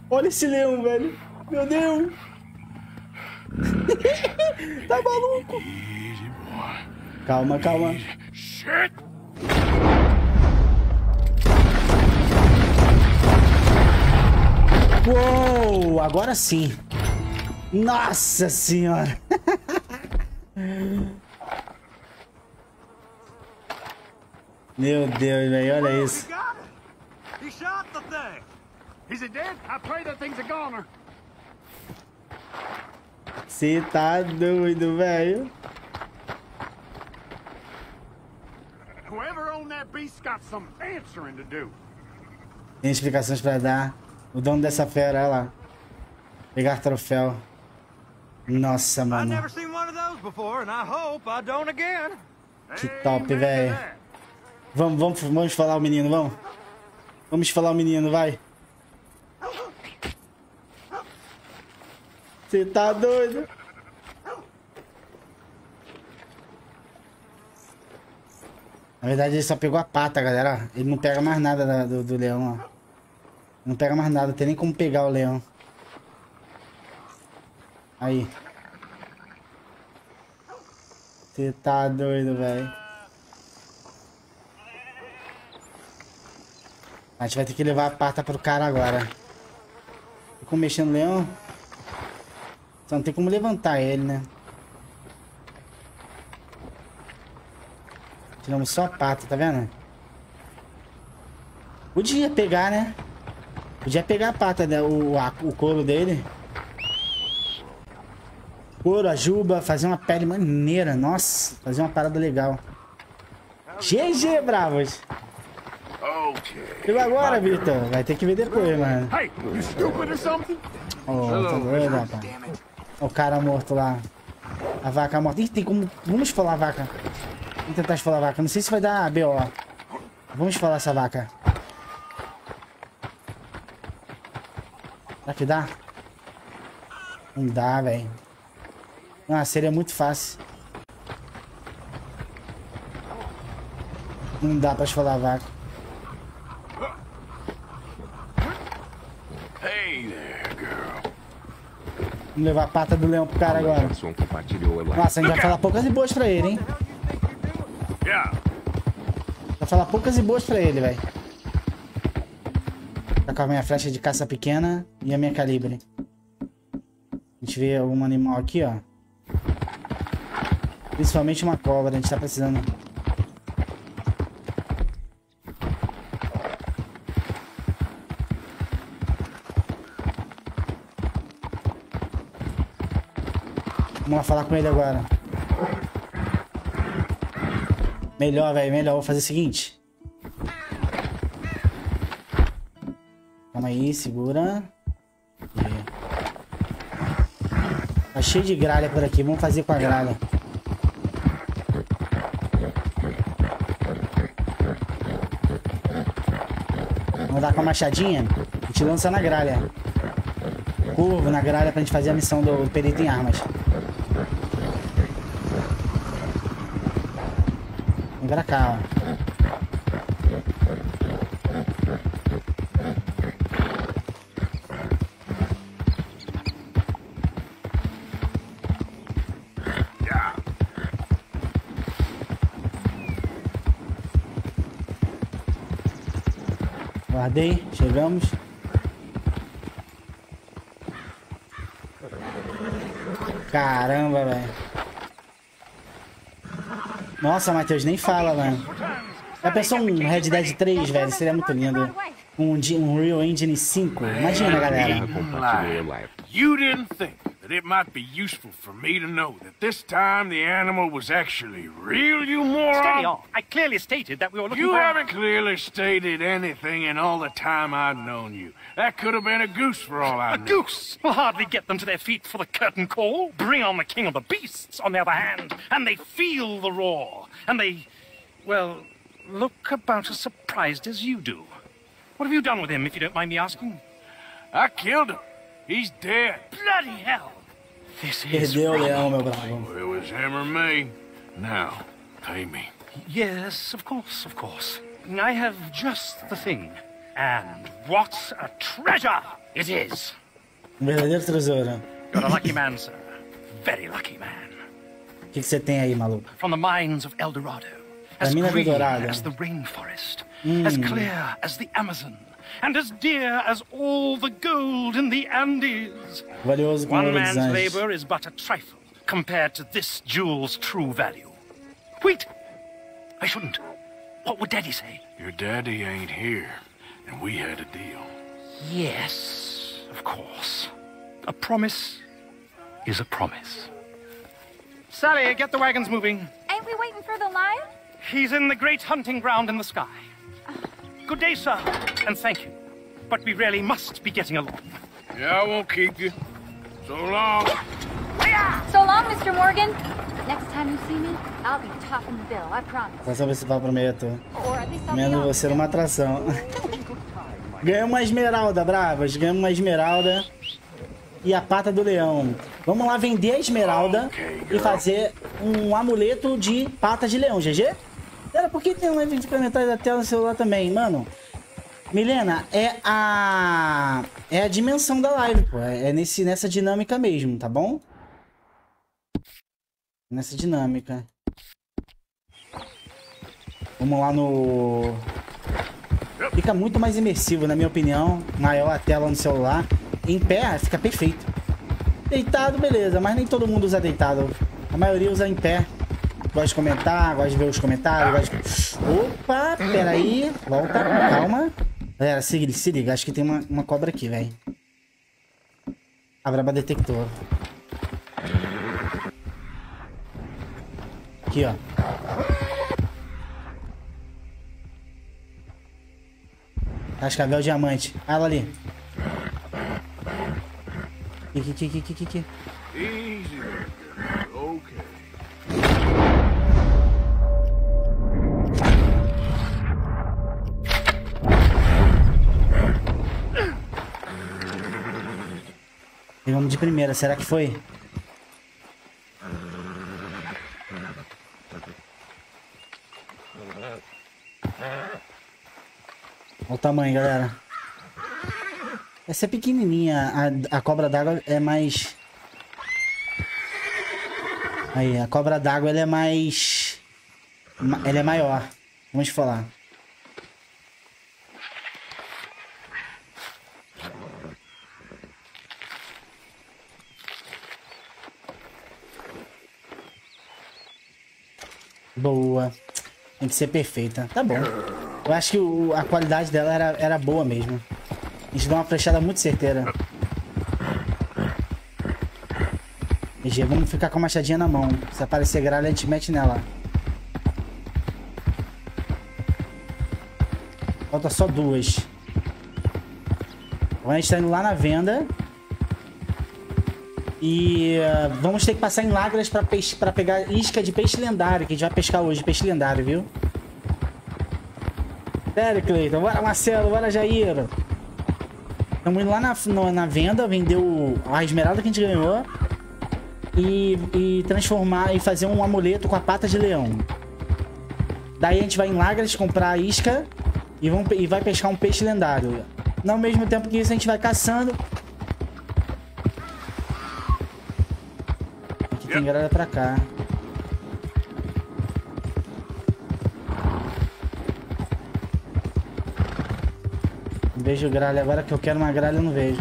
Olha esse leão, velho. Meu Deus. Tá maluco? Calma, calma. Uou, agora sim. Nossa senhora. Meu Deus, velho, olha isso. Você tá doido, velho. Tem explicações pra dar. O dono dessa fera, olha lá. Pegar troféu. Nossa, mano. Que top, velho. Vamos falar o menino, vamos. Vamos falar o menino, vai. Você tá doido? Na verdade, ele só pegou a pata, galera. Ele não pega mais nada do leão, ó. Não pega mais nada, tem nem como pegar o leão. Aí. Você tá doido, velho. A gente vai ter que levar a pata pro cara agora. Tem como mexer no leão? Só não tem como levantar ele, né? Tiramos só a pata, tá vendo? Podia pegar, né? Podia pegar a pata, né? O couro dele. Couro, a juba, fazer uma pele maneira. Nossa, fazer uma parada legal. GG, bravos. Chegou agora, Vitor. Vai ter que ver depois, mano. Oh, tá doido, rapaz. O cara morto lá. A vaca morta. Ih, tem como... Vamos esfolar a vaca. Vamos tentar esfolar a vaca. Não sei se vai dar BO. Vamos esfolar essa vaca. Será que dá? Não dá, velho. Ah, seria muito fácil. Não dá pra esfolar a vaca. Vamos levar a pata do leão pro cara agora. Nossa, a gente vai falar poucas e boas pra ele, hein? Vai falar poucas e boas pra ele, velho. Tá com a minha flecha de caça pequena e a minha calibre. A gente vê algum animal aqui, ó. Principalmente uma cobra, a gente tá precisando. Vamos lá falar com ele agora. Melhor, velho, melhor. Vou fazer o seguinte. Calma aí, segura. Tá cheio de gralha por aqui. Vamos fazer com a gralha. Vamos dar com a machadinha. A gente lança na gralha. Curvo na gralha pra gente fazer a missão do perito em armas. Vem pra cá, ó. Guardei, chegamos. Caramba, velho. Nossa, Matheus, nem fala, mano. Já pensou um Red Dead 3, velho? Seria muito lindo. Um Unreal Engine 5. Imagina, galera. You didn't think that it might be useful for me to know that this time the animal was actually real, you moron? Steady on. I clearly stated that we were looking You for... haven't clearly stated anything in all the time I've known you. That could have been a goose for all I know. A goose will hardly get them to their feet for the curtain call. Bring on the king of the beasts, on the other hand, and they feel the roar. And they, well, look about as surprised as you do. What have you done with him, if you don't mind me asking? I killed him. He's dead. Bloody hell! This is Perdeu o leão, meu bravo. It was him or me. Now, pay me. Yes, of course, of course. I have just the thing. And what a treasure it is! Verdadeiro tesouro. You're a lucky man, sir. Very lucky man. O que você tem aí, maluco? From the mines of El Dorado. As mina do green Dourado. as the rainforest. As clear as the Amazon. And as dear as all the gold in the Andes. Valioso como One ouro dos man's anjos. labor is but a trifle compared to this jewel's true value. Wait! I shouldn't. What would Daddy say? Your daddy ain't here, and we had a deal. Yes, of course. A promise is a promise. Sally, get the wagons moving. Ain't we waiting for the lion? He's in the great hunting ground in the sky. Good day, sir, and thank you. But we really must be getting along. Yeah, I won't keep you. So long. So long, Mr. Morgan. Next time you see me, I'll be topping the bill, I promise. Só saber se vai prometo. Or at least I'll be Menos on você the numa atração. Ganhamos uma esmeralda, bravas. Ganhamos uma esmeralda. E a pata do leão. Vamos lá vender a esmeralda e fazer um amuleto de pata de leão, GG? Cara, por que tem um live de comentário da tela no celular também, mano? Milena, é a dimensão da live, pô. É nessa dinâmica mesmo, tá bom? Nessa dinâmica. Vamos lá no... Fica muito mais imersivo, na minha opinião. Maior a tela no celular. Em pé, fica perfeito. Deitado, beleza. Mas nem todo mundo usa deitado. A maioria usa em pé. Gosta de comentar, gosta de ver os comentários. Gosta de... Opa, peraí. Volta, calma. Galera, se liga. Acho que tem uma cobra aqui, velho. Abra detector. Aqui, ó. Cascavel diamante. Ah, ela ali. Aqui. Easy. Okay. Pegamos de primeira, será que foi? Olha o tamanho, galera. Essa é pequenininha, a cobra d'água é mais... Aí, a cobra d'água ela é mais... Ela é maior, vamos falar. Boa. Tem que ser perfeita. Tá bom. Eu acho que a qualidade dela era boa mesmo. A gente deu uma flechada muito certeira. GG, vamos ficar com a machadinha na mão. Se aparecer gralha, a gente mete nela. Falta só duas. Agora a gente tá indo lá na venda. E vamos ter que passar em Lágrimas pra pegar isca de peixe lendário. Que a gente vai pescar hoje, peixe lendário, viu? Sério, Cleiton. Bora, Marcelo. Bora, Jair. Estamos indo lá na venda, vender a esmeralda que a gente ganhou. E transformar e fazer um amuleto com a pata de leão. Daí a gente vai em Lágrimas comprar a isca e vai pescar um peixe lendário. Ao mesmo tempo que isso, a gente vai caçando. Aqui tem galera pra cá. Não vejo gralha. Agora que eu quero uma gralha, eu não vejo.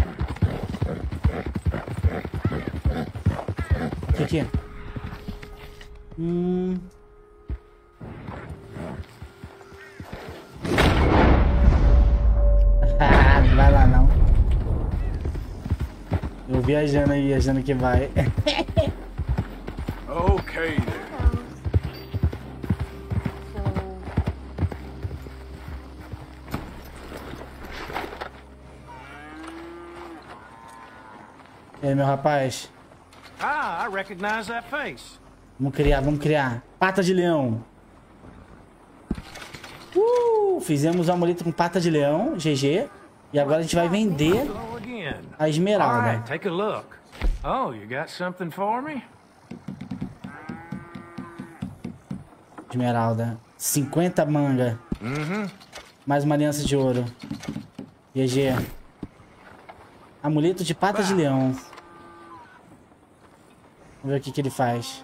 Aqui. Não vai lá não. Eu viajando que vai. Okay then. E aí, meu rapaz? I recognize that face. Vamos criar. Pata de leão. Fizemos o amuleto com pata de leão, GG. E agora a gente vai vender a esmeralda. Alright, take a look. Oh, you got something for me? Esmeralda. 50 manga. Mais uma aliança de ouro. GG. Amuleto de pata de leão. Vamos ver o que ele faz.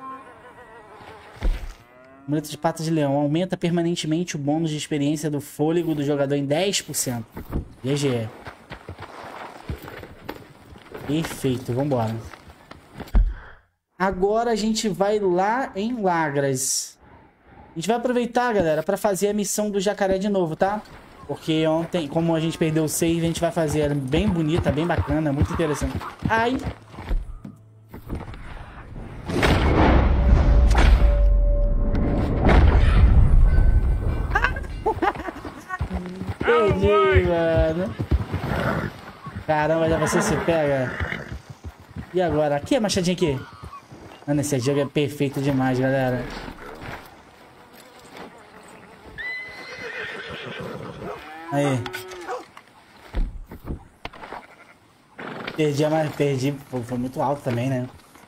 Amuleto de pata de leão. Aumenta permanentemente o bônus de experiência do fôlego do jogador em 10%. GG. Perfeito, vambora. Agora a gente vai lá em Lagras. A gente vai aproveitar, galera, pra fazer a missão do jacaré de novo, tá? Porque ontem, como a gente perdeu o save, a gente vai fazer ela bem bonita, bem bacana, muito interessante. Ai! Perdi, mano. Caramba, já você se pega. E agora? Aqui é machadinha aqui. Mano, esse jogo é perfeito demais, galera. Aí. Perdi. Pô, foi muito alto também, né?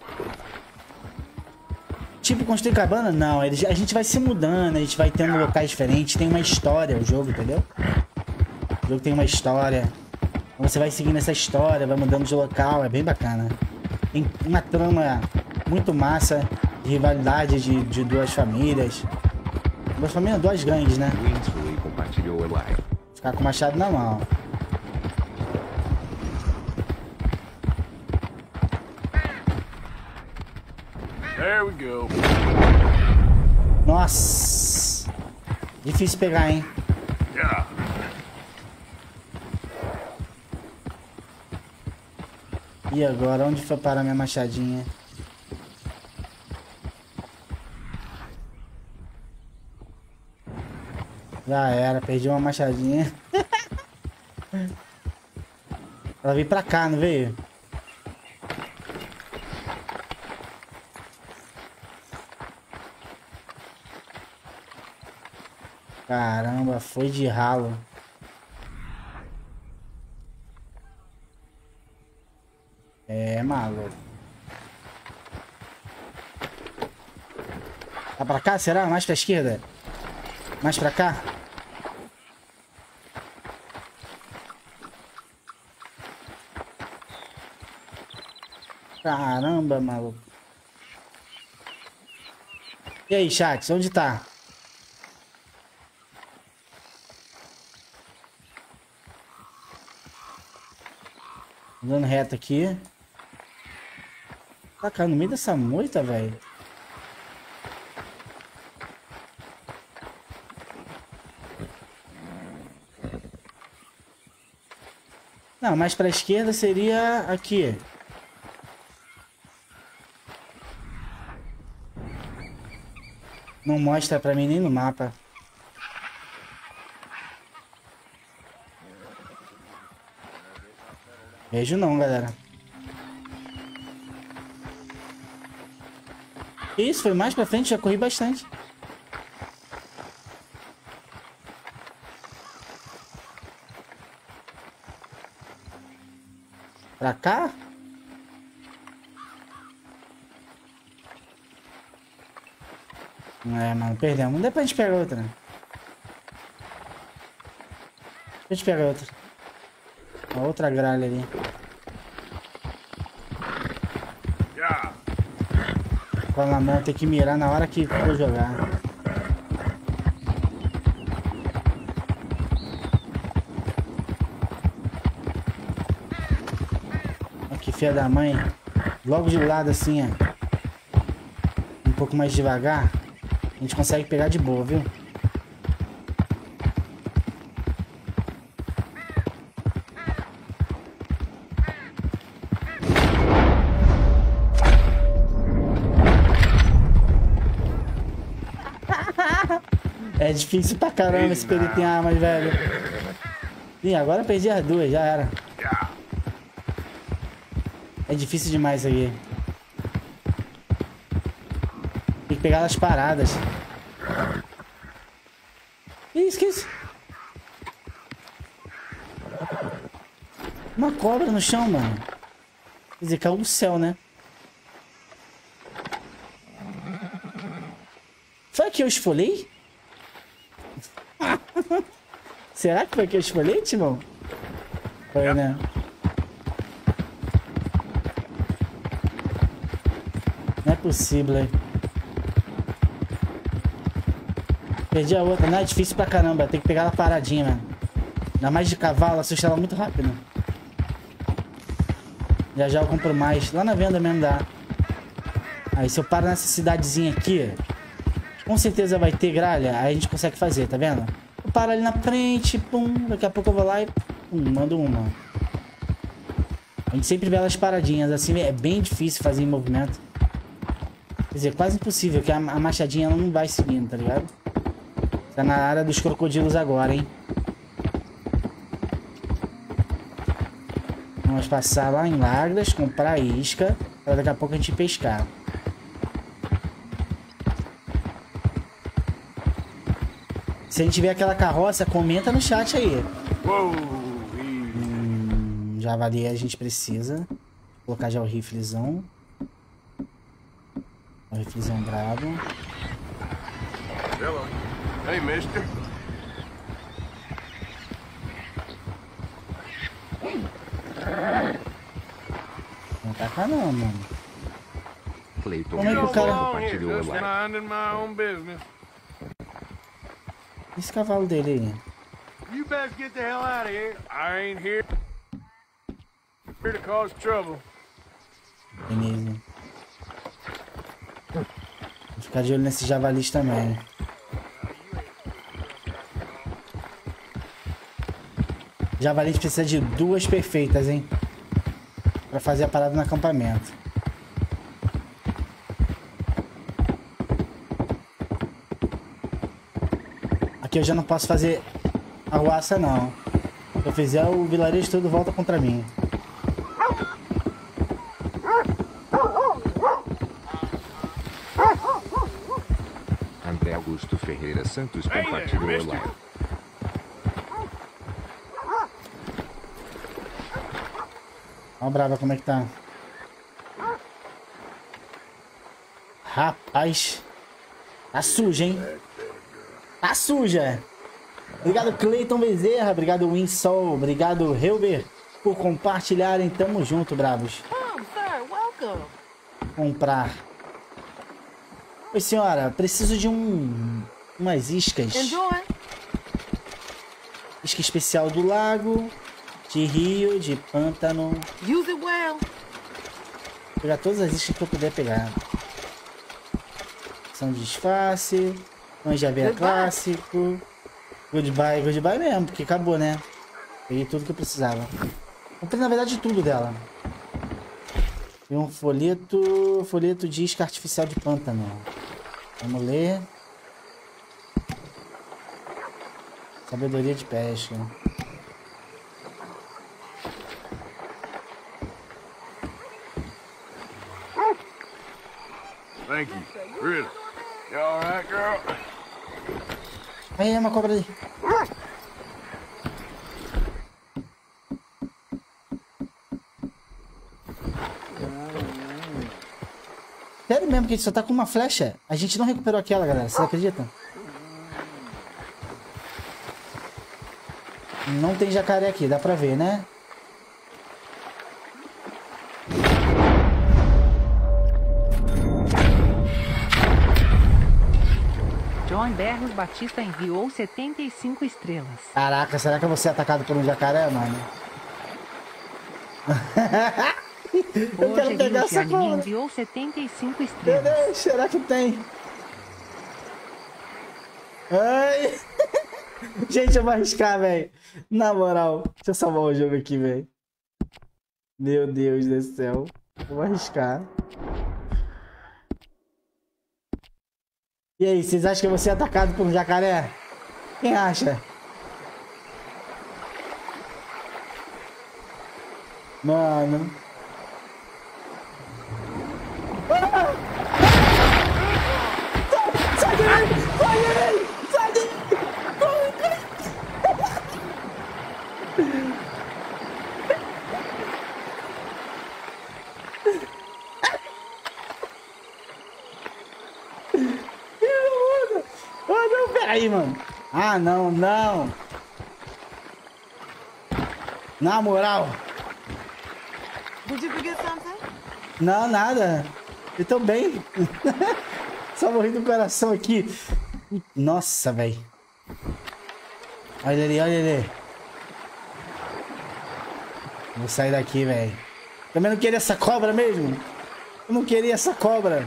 Tipo construir cabana? Não, a gente vai se mudando, a gente vai tendo locais diferentes. Tem uma história o jogo, entendeu? O jogo tem uma história. Então você vai seguindo essa história, vai mudando de local, é bem bacana. Tem uma trama muito massa de rivalidade de duas famílias. Duas famílias, duas gangues, né? Ficar com o machado na mão. There we go. Nossa! Difícil pegar, hein? Yeah. E agora? Onde foi parar minha machadinha? Já era, perdi uma machadinha. Ela veio pra cá, não veio? Caramba, foi de ralo. É, maluco. Tá pra cá, será? Mais pra esquerda? Mais pra cá? Caramba, maluco. E aí, chat? Onde tá? Andando reto aqui. Tá, cara, no meio dessa moita, velho. Não, mais pra esquerda seria aqui. Não mostra pra mim nem no mapa. Vejo não, galera. Isso, foi mais pra frente, já corri bastante. Pra cá? É, mano, perdemos. Depois a gente pega outra. A gente pega outra. A outra gralha ali. Com a mão, tem que mirar na hora que for jogar. Olha que filha da mãe. Logo de lado assim, ó. Um pouco mais devagar. A gente consegue pegar de boa, viu? É difícil pra caramba esse perito em armas, velho. Ih, agora eu perdi as duas, já era. É difícil demais isso aqui. Tem que pegar as paradas. Que isso? Uma cobra no chão, mano. Quer dizer, caiu do céu, né? Foi aqui eu esfolei? Será que foi que eu esfolei, Timão? Foi, né? Não é possível, hein? Perdi a outra. Não, é difícil pra caramba. Tem que pegar ela paradinha, mano. Ainda mais de cavalo, assusta ela muito rápido. Já já eu compro mais. Lá na venda mesmo dá. Aí se eu paro nessa cidadezinha aqui, com certeza vai ter gralha. Aí a gente consegue fazer, tá vendo? Eu paro ali na frente, pum. Daqui a pouco eu vou lá e pum, mando uma. A gente sempre vê elas paradinhas. Assim é bem difícil fazer em movimento. Quer dizer, quase impossível, que a machadinha ela não vai seguindo, tá ligado? Tá na área dos crocodilos agora, hein? Vamos passar lá em Lagras, comprar isca, pra daqui a pouco a gente pescar. Se a gente ver aquela carroça, comenta no chat aí. Javali a gente precisa. Vou colocar já o riflezão. O riflezão brabo. Hello. Hey, mister. Não taca não, mano. Clayton, Como é que o cara... compartilhou Just lá. minding my own business. Esse cavalo dele aí. You best get the hell out of here. I ain't here to cause trouble. Beleza. Vou ficar de olho nesses javalis também. Javalis precisa de 2 perfeitas, hein? Pra fazer a parada no acampamento. Aqui eu já não posso fazer arruaça, não. Se eu fizer, o vilarejo todo volta contra mim. André Augusto Ferreira Santos compartilhou lá. Ó, brava, como é que tá? Rapaz. Tá suja, hein? Tá suja. Obrigado, Cleiton Bezerra. Obrigado, Winsol. Obrigado, Helber, por compartilharem. Tamo junto, bravos. Comprar. Oi, senhora. Preciso de umas iscas. Isca especial do lago, de rio, de pântano. Use it well. Vou pegar todas as iscas que eu puder pegar. São de disfarce. Manjaveira clássico. Goodbye, goodbye mesmo, porque acabou, né? Peguei tudo que eu precisava. Comprei, na verdade, tudo dela. E um folheto de isca artificial de pântano. Vamos ler. Sabedoria de pesca. Thank you. Really. You all right, girl? Aí, uma cobra ali. Sério mesmo que a gente só tá com uma flecha? A gente não recuperou aquela, galera. Vocês acreditam? Não tem jacaré aqui, dá pra ver, né? John Berros Batista enviou 75 estrelas. Caraca, será que eu vou ser atacado por um jacaré, mano? Eu quero pegar essa cobra. Enviou 75 Meu estrelas. Deus, será que tem? Ai! Gente, eu vou arriscar, velho. Na moral, deixa eu salvar o jogo aqui, velho. Meu Deus do céu. Eu vou arriscar. E aí, vocês acham que eu vou ser atacado por um jacaré? Quem acha? Mano. Ah! Sai daí! Sai daí! Sai daí! Corre, corre! Ah, não, peraí, mano. Ah, não, não. Na moral. Did you forget something? Não, nada. Eu tô bem. Só morri do coração aqui. Nossa, velho. Olha ele, olha ele. Vou sair daqui, velho. Também não queria essa cobra mesmo. Eu não queria essa cobra.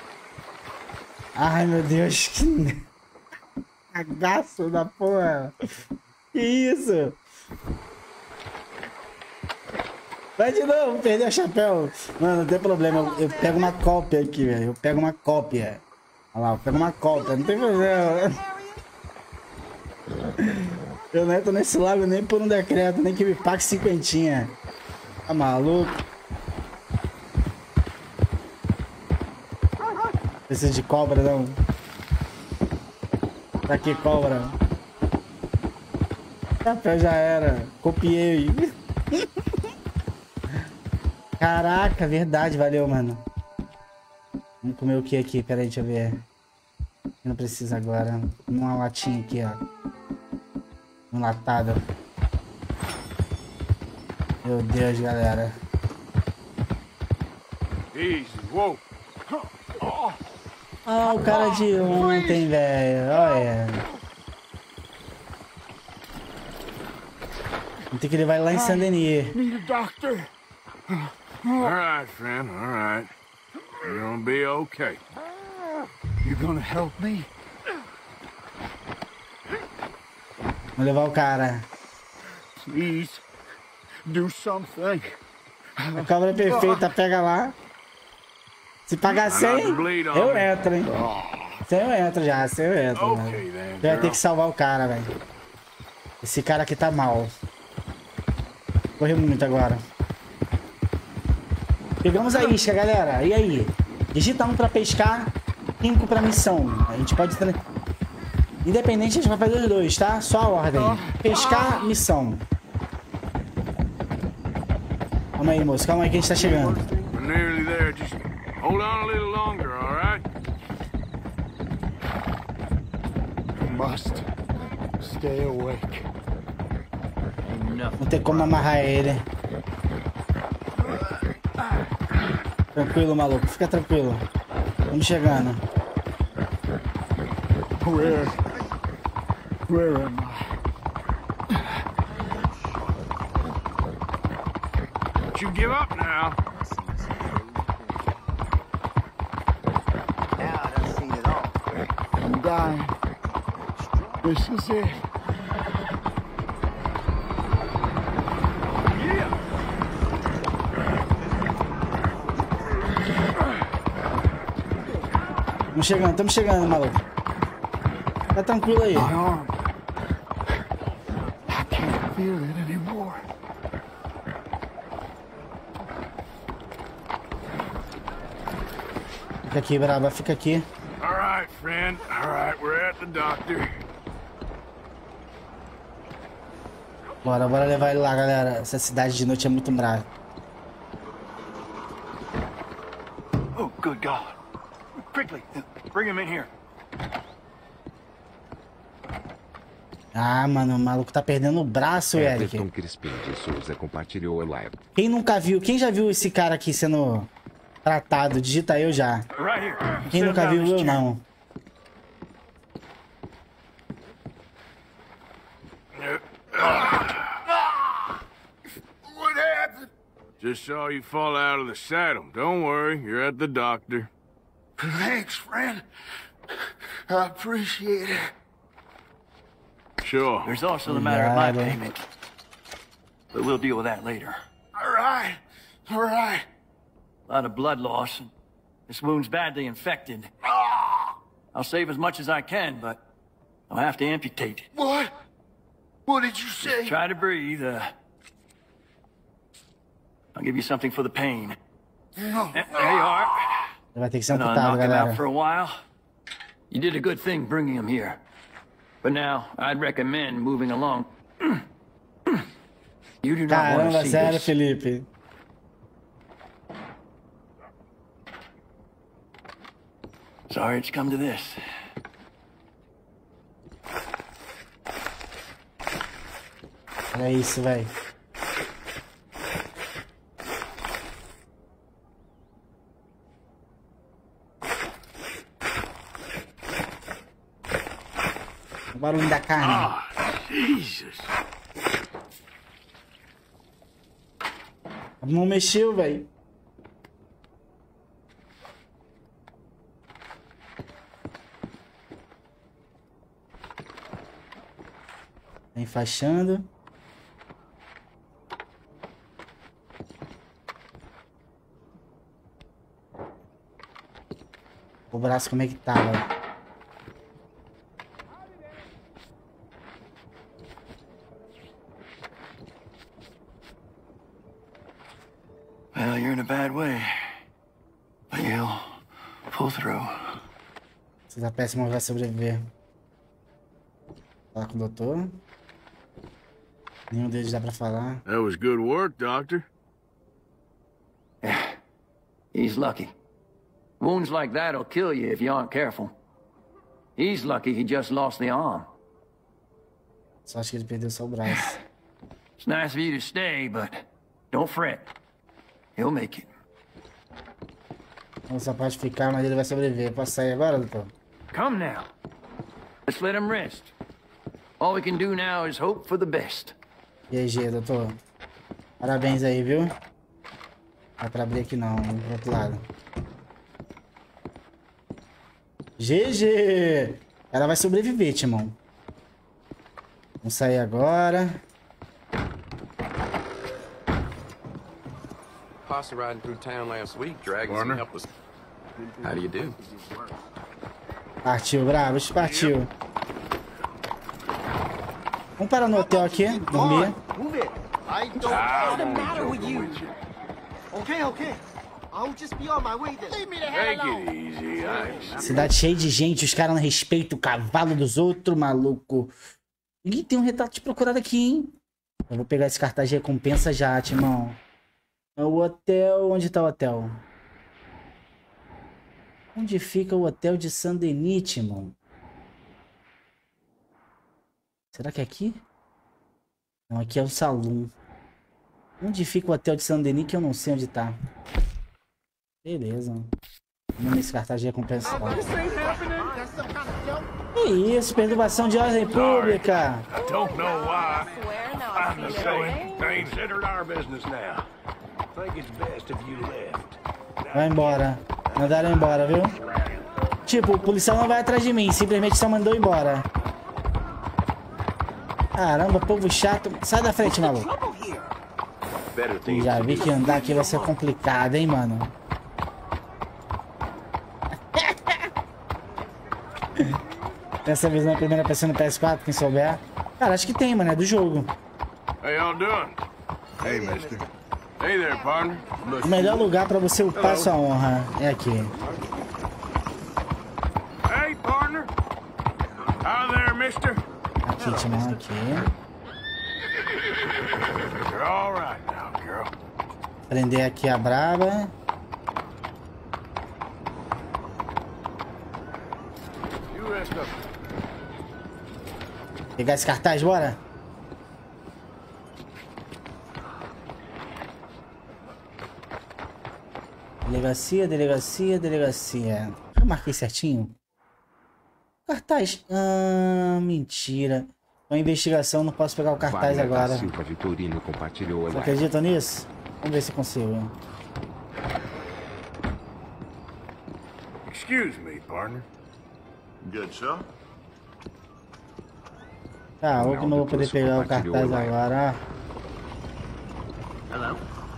Ai, meu Deus. Que cagaço da porra. Que isso? Vai de novo, perdeu o chapéu. Mano, não tem problema. Eu pego uma cópia aqui, velho. Eu pego uma cópia. Olha lá, eu pego uma cópia. Não tem problema. Eu não entro nesse lago nem por um decreto, nem que me pague 50. Tá maluco? Precisa de cobra, não. Pra que cobra? Chapéu já era. Copiei. Caraca, verdade, valeu, mano. Vamos comer o que aqui? Pera aí, deixa eu ver. Não precisa agora. Uma latinha aqui, ó. Enlatada. Meu Deus, galera. Easy, whoa. Ah, o cara de ontem, velho. Olha. Tem que levar ele lá em Saint-Denis. Need a doctor. All right, friend, all right. You're gonna be okay. You gonna help me? Vou levar o cara. Please, do something. A cobra perfeita, pega lá. Se pagar 100, eu entro, hein? 100 eu entro já, 100 eu entro. Okay, then, Vai ter que salvar o cara, velho. Esse cara aqui tá mal. Correu muito agora. Pegamos a isca, galera. E aí? Digita 1 pra pescar, 5 pra missão. A gente pode... Independente, a gente vai fazer os dois, tá? Só a ordem. Pescar, missão. Calma aí, moço. Calma aí que a gente tá chegando. We're nearly there. Just hold on a little longer, all right? You must stay awake. Não tem como amarrar ele. Tranquilo, maluco. Fica tranquilo. Vamos chegando. Where am I? Don't you give up now. Now I done seen it all. I'm dying. This is it. Estamos chegando, maluco. Tá tranquilo aí. My arm. I can't feel it anymore. Fica aqui, braba, fica aqui. All right, friend. All right, we're at the doctor. Bora levar ele lá, galera. Essa cidade de noite é muito brava. Oh, good God. Quickly, bring him in here. Ah, mano, o maluco tá perdendo o braço, Eric. Everton Crispim de Souza compartilhou a live. Quem nunca viu, quem já viu esse cara aqui sendo tratado? Digita eu já. Right here. Quem Sit nunca down, viu, Mr. eu Chairman. não. What happened? Just saw you fall out of the saddle. Don't worry, you're at the doctor. Thanks, friend. I appreciate it. Sure. There's also the matter of my Obrigado. payment. But we'll deal with that later. All right. All right. A lot of blood loss, and this wound's badly infected. I'll save as much as I can, but I'll have to amputate. What? What did you say? Try to breathe. I'll give you something for the pain. There you are. Vai ter que ser And I'll amputado, knock him galera. out for a while. You did a good thing bringing him here. But now, I'd recommend moving along. You do not want to Caramba, see sério, this. Felipe. Sorry it's come to this. Olha isso, velho. barulho da carne. Ah, Jesus. Não mexeu, velho. Tá enfaixando. O braço como é que tá, velho? Well, you're in a bad way. But you'll pull through. Você tá péssimo, vai sobreviver. Falar com o doutor. Nenhum deles dá pra falar. That was good work, Doctor. Yeah, he's lucky. Wounds like that'll kill you if you aren't careful. He's lucky he just lost the arm. Só acho que ele perdeu só o braço. It's nice of you to stay, but don't fret. He'll make it. Não só pode ficar, mas ele vai sobreviver. Posso sair agora, doutor? Come now. Let's let him rest. All we can do now is hope for the best. GG, doutor. Parabéns aí, viu? Não dá pra abrir aqui não, do outro lado. GG! Ela vai sobreviver, Timão. Vamos sair agora. Posse riding through town last week, dragging some helpless. How do you do? Partiu, Bravos, partiu. Vamos parar no hotel aqui, dormir. Move it. I don't know the matter with you. Okay, okay. I'll just be on my way then. Leave me the hell alone. Take it easy, Ice. Cidade cheia de gente, os caras não respeitam o cavalo dos outros, maluco. Ih, tem um retrato de procurado aqui, hein? Eu vou pegar esse cartaz de recompensa já, Timão. O hotel... Onde tá o hotel? Onde fica o hotel de Saint-Denis, Timão? Será que é aqui? Não, aqui é o salão. Onde fica o hotel de Saint-Denis que eu não sei onde tá. Beleza. Vamos nesse cartaz de recompensa. Que isso, perturbação de ordem pública. I don't know why. I'm the same. Considered our business now. Think it's best if you left. Vai embora. Mandaram embora, viu? Tipo, o policial não vai atrás de mim. Simplesmente só mandou embora. Caramba, povo chato. Sai da frente, maluco. Já vi que andar aqui vai ser complicado, hein, mano. Essa visão em primeira pessoa no PS4, quem souber. Cara, acho que tem, mano. É do jogo. How y'all doing? Hey, mister. Hey there, partner. O melhor lugar pra você upar sua honra é aqui. Hey, partner. How there, mister? Aqui, Timão, aqui. You're all right now, girl. Prender aqui a braba. You rest up. Pegar esse cartaz, bora? Delegacia, delegacia, delegacia. Eu marquei certinho? Cartaz. Ah, mentira. Uma investigação, não posso pegar o cartaz Wagner da agora. Silva Vitorino compartilhou a Você live. acredita nisso? Vamos ver se eu consigo. Excuse me, partner. Good, sir. Tá, ou que não vou poder pegar o cartaz agora. Hello.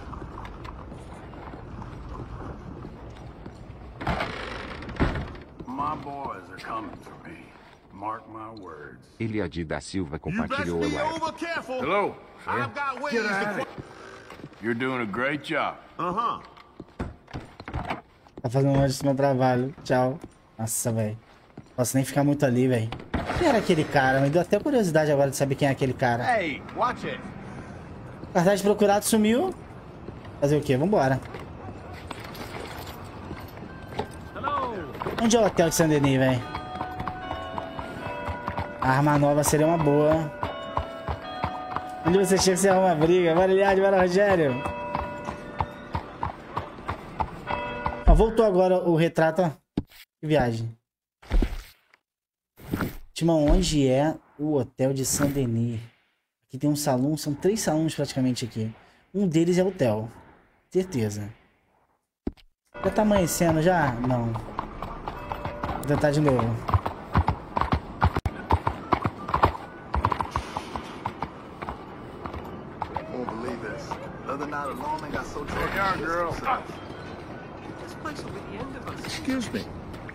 My boys are coming for me. Mark my words. Eliade da Silva compartilhou a live. Careful. Hello, sir. I've got ways to... You're doing a great job. Uh-huh. Tá fazendo longe do meu trabalho. Tchau. Nossa, velho. Posso nem ficar muito ali, velho. Quem era aquele cara? Me deu até curiosidade agora de saber quem é aquele cara. Hey, watch it. Cartaz de procurado sumiu. Fazer o quê? Vambora. Onde é o hotel de Saint-Denis, velho? A arma nova seria uma boa. Onde você chega, você arruma uma briga. Bora, Eliade, bora, Rogério. Ó, voltou agora o retrato, ó. Que viagem. Timão, onde é o hotel de Saint-Denis? Aqui tem um salão, são 3 salões praticamente aqui. Um deles é o hotel. Certeza. Já tá amanhecendo já? Não. Vou tentar de novo. Excuse me.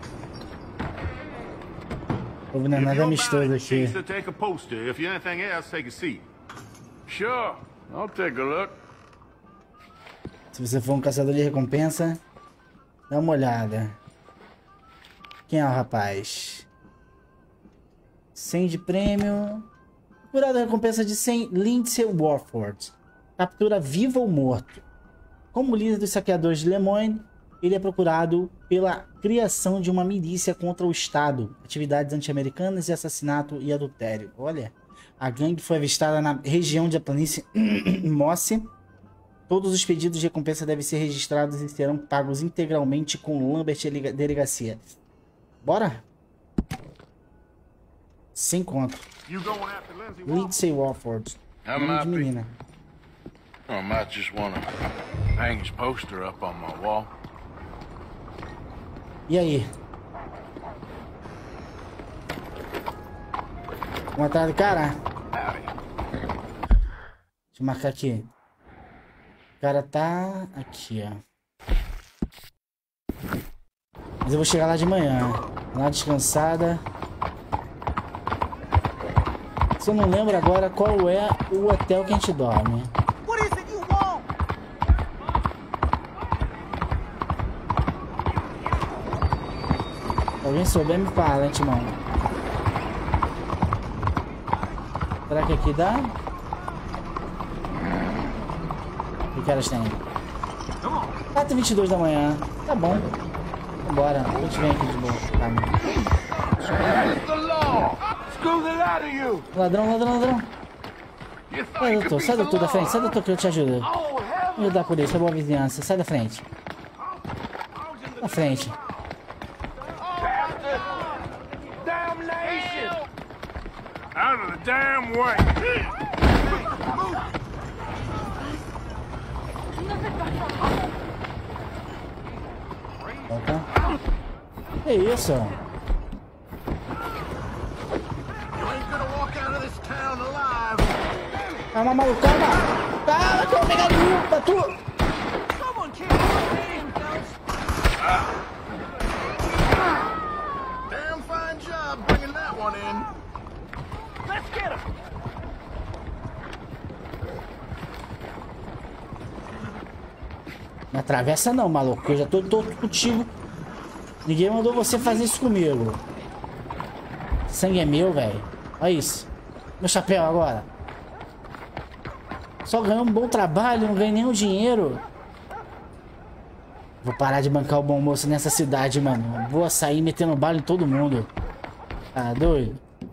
Não é nada amistoso aqui. Take a poster. If you anything else, take a seat. Sure, I'll take a look. Se você for um caçador de recompensa, dá uma olhada. Quem é o rapaz? 100 de prêmio. Curada recompensa de 100, Lindsay Warford. Captura vivo ou morto. Como líder dos saqueadores de Lemoyne, ele é procurado pela criação de uma milícia contra o Estado, atividades anti-americanas e assassinato e adultério. Olha, a gangue foi avistada na região de planície Mosse. Todos os pedidos de recompensa devem ser registrados e serão pagos integralmente com Lambert Delegacia. Bora? 100 conto. Lindsay Warford. Nome de menina. I might just want to hang his poster up on my wall. E aí? Vamos atrás do cara? Deixa eu marcar aqui. O cara tá aqui, ó. Mas eu vou chegar lá de manhã. Lá descansada. Só não lembro agora qual é o hotel que a gente dorme. Alguém souber me fala, hein, Timão. Será que aqui dá? Que horas tem? 4h22 da manhã. Tá bom. Vambora. A gente vem aqui de boa. Ladrão, ladrão, ladrão. Sai, doutor, da frente. Sai, doutor, que eu te ajudo. Me ajudar por isso, é boa vizinhança. Sai da frente. Da frente. Out of the damn way! Que isso? Calma, maluco, calma! Calma, que eu vou pegar de lupa, tu! Damn fine job bringing that one in. Let's get him! Não atravessa não, maluco. Eu já tô contigo. Ninguém mandou você fazer isso comigo. Sangue é meu, velho. Olha isso. Meu chapéu agora. Só ganhou um bom trabalho, não ganhei nenhum dinheiro. Vou parar de bancar o bom moço nessa cidade, mano. Vou sair metendo bala em todo mundo. Tá doido?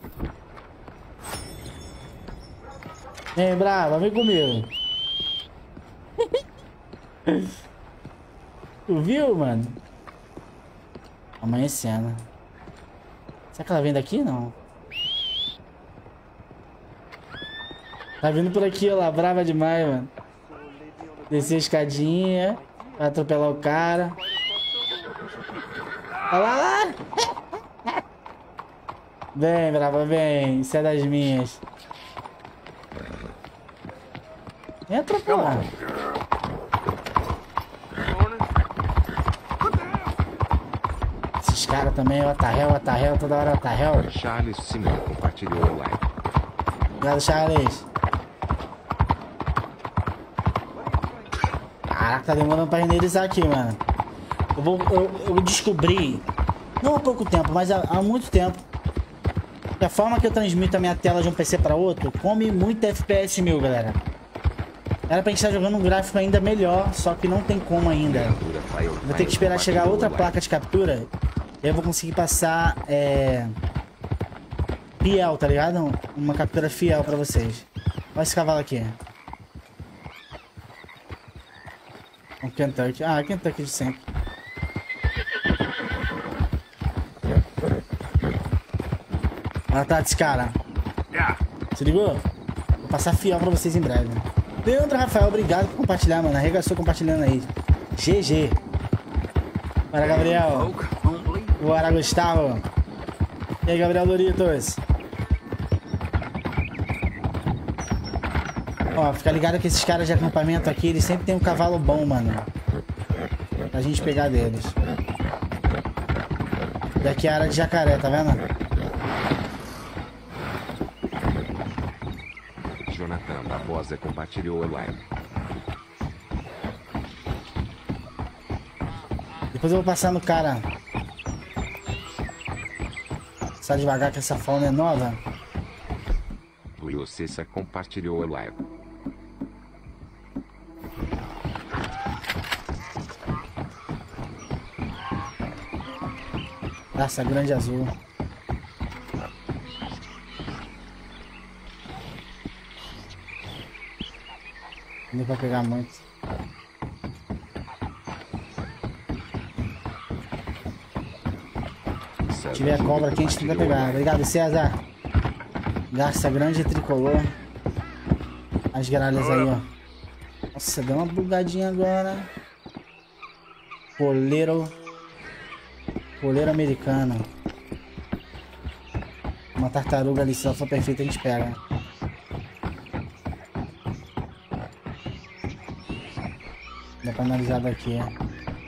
Vem, brava, vem comigo. Tu viu, mano? Amanhecendo. Será que ela vem daqui? Não. Tá vindo por aqui, ó lá. Brava demais, mano. Descer a escadinha. Vai atropelar o cara. Olha lá, lá. Vem, brava, vem. Isso é das minhas. Vem atropelar. Esses caras também, o Atarrel, toda hora o Atarrel. Charles Simão compartilhou o like. Obrigado, Charles. Caraca, tá demorando pra renderizar aqui, mano. Eu descobri, não há pouco tempo, mas há muito tempo, que a forma que eu transmito a minha tela de um PC pra outro come muito FPS meu, galera. Era pra gente estar jogando um gráfico ainda melhor, só que não tem como ainda. Vou ter que esperar chegar outra placa de captura. E eu vou conseguir passar fiel, tá ligado? Uma captura fiel pra vocês. Olha esse cavalo aqui. Um Kentucky. Ah, Kentucky de sempre. Ah, tá, desse cara. Se ligou? Vou passar fiel pra vocês em breve. Leandro Rafael, obrigado por compartilhar, mano. Arregaçou compartilhando aí. GG. Bora, Gabriel. Bora, Gustavo. E aí, Gabriel Doritos. Ó, fica ligado que esses caras de acampamento aqui, eles sempre tem um cavalo bom, mano. Pra gente pegar deles. Daqui é a área de jacaré, tá vendo? Jonathan Barbosa compartilhou a live. Depois eu vou passar no cara. Sai devagar que essa fauna é nova. Luiz Cessa compartilhou a live. Raça grande azul. Não deu pra pegar muito. Se tiver cobra aqui, a gente tenta pegar. Obrigado, César. Garça grande tricolor. As gralhas aí, ó. Nossa, deu uma bugadinha agora. Poleiro americano. Uma tartaruga ali, se ela for perfeita, a gente pega. Dá pra analisar daqui, ó.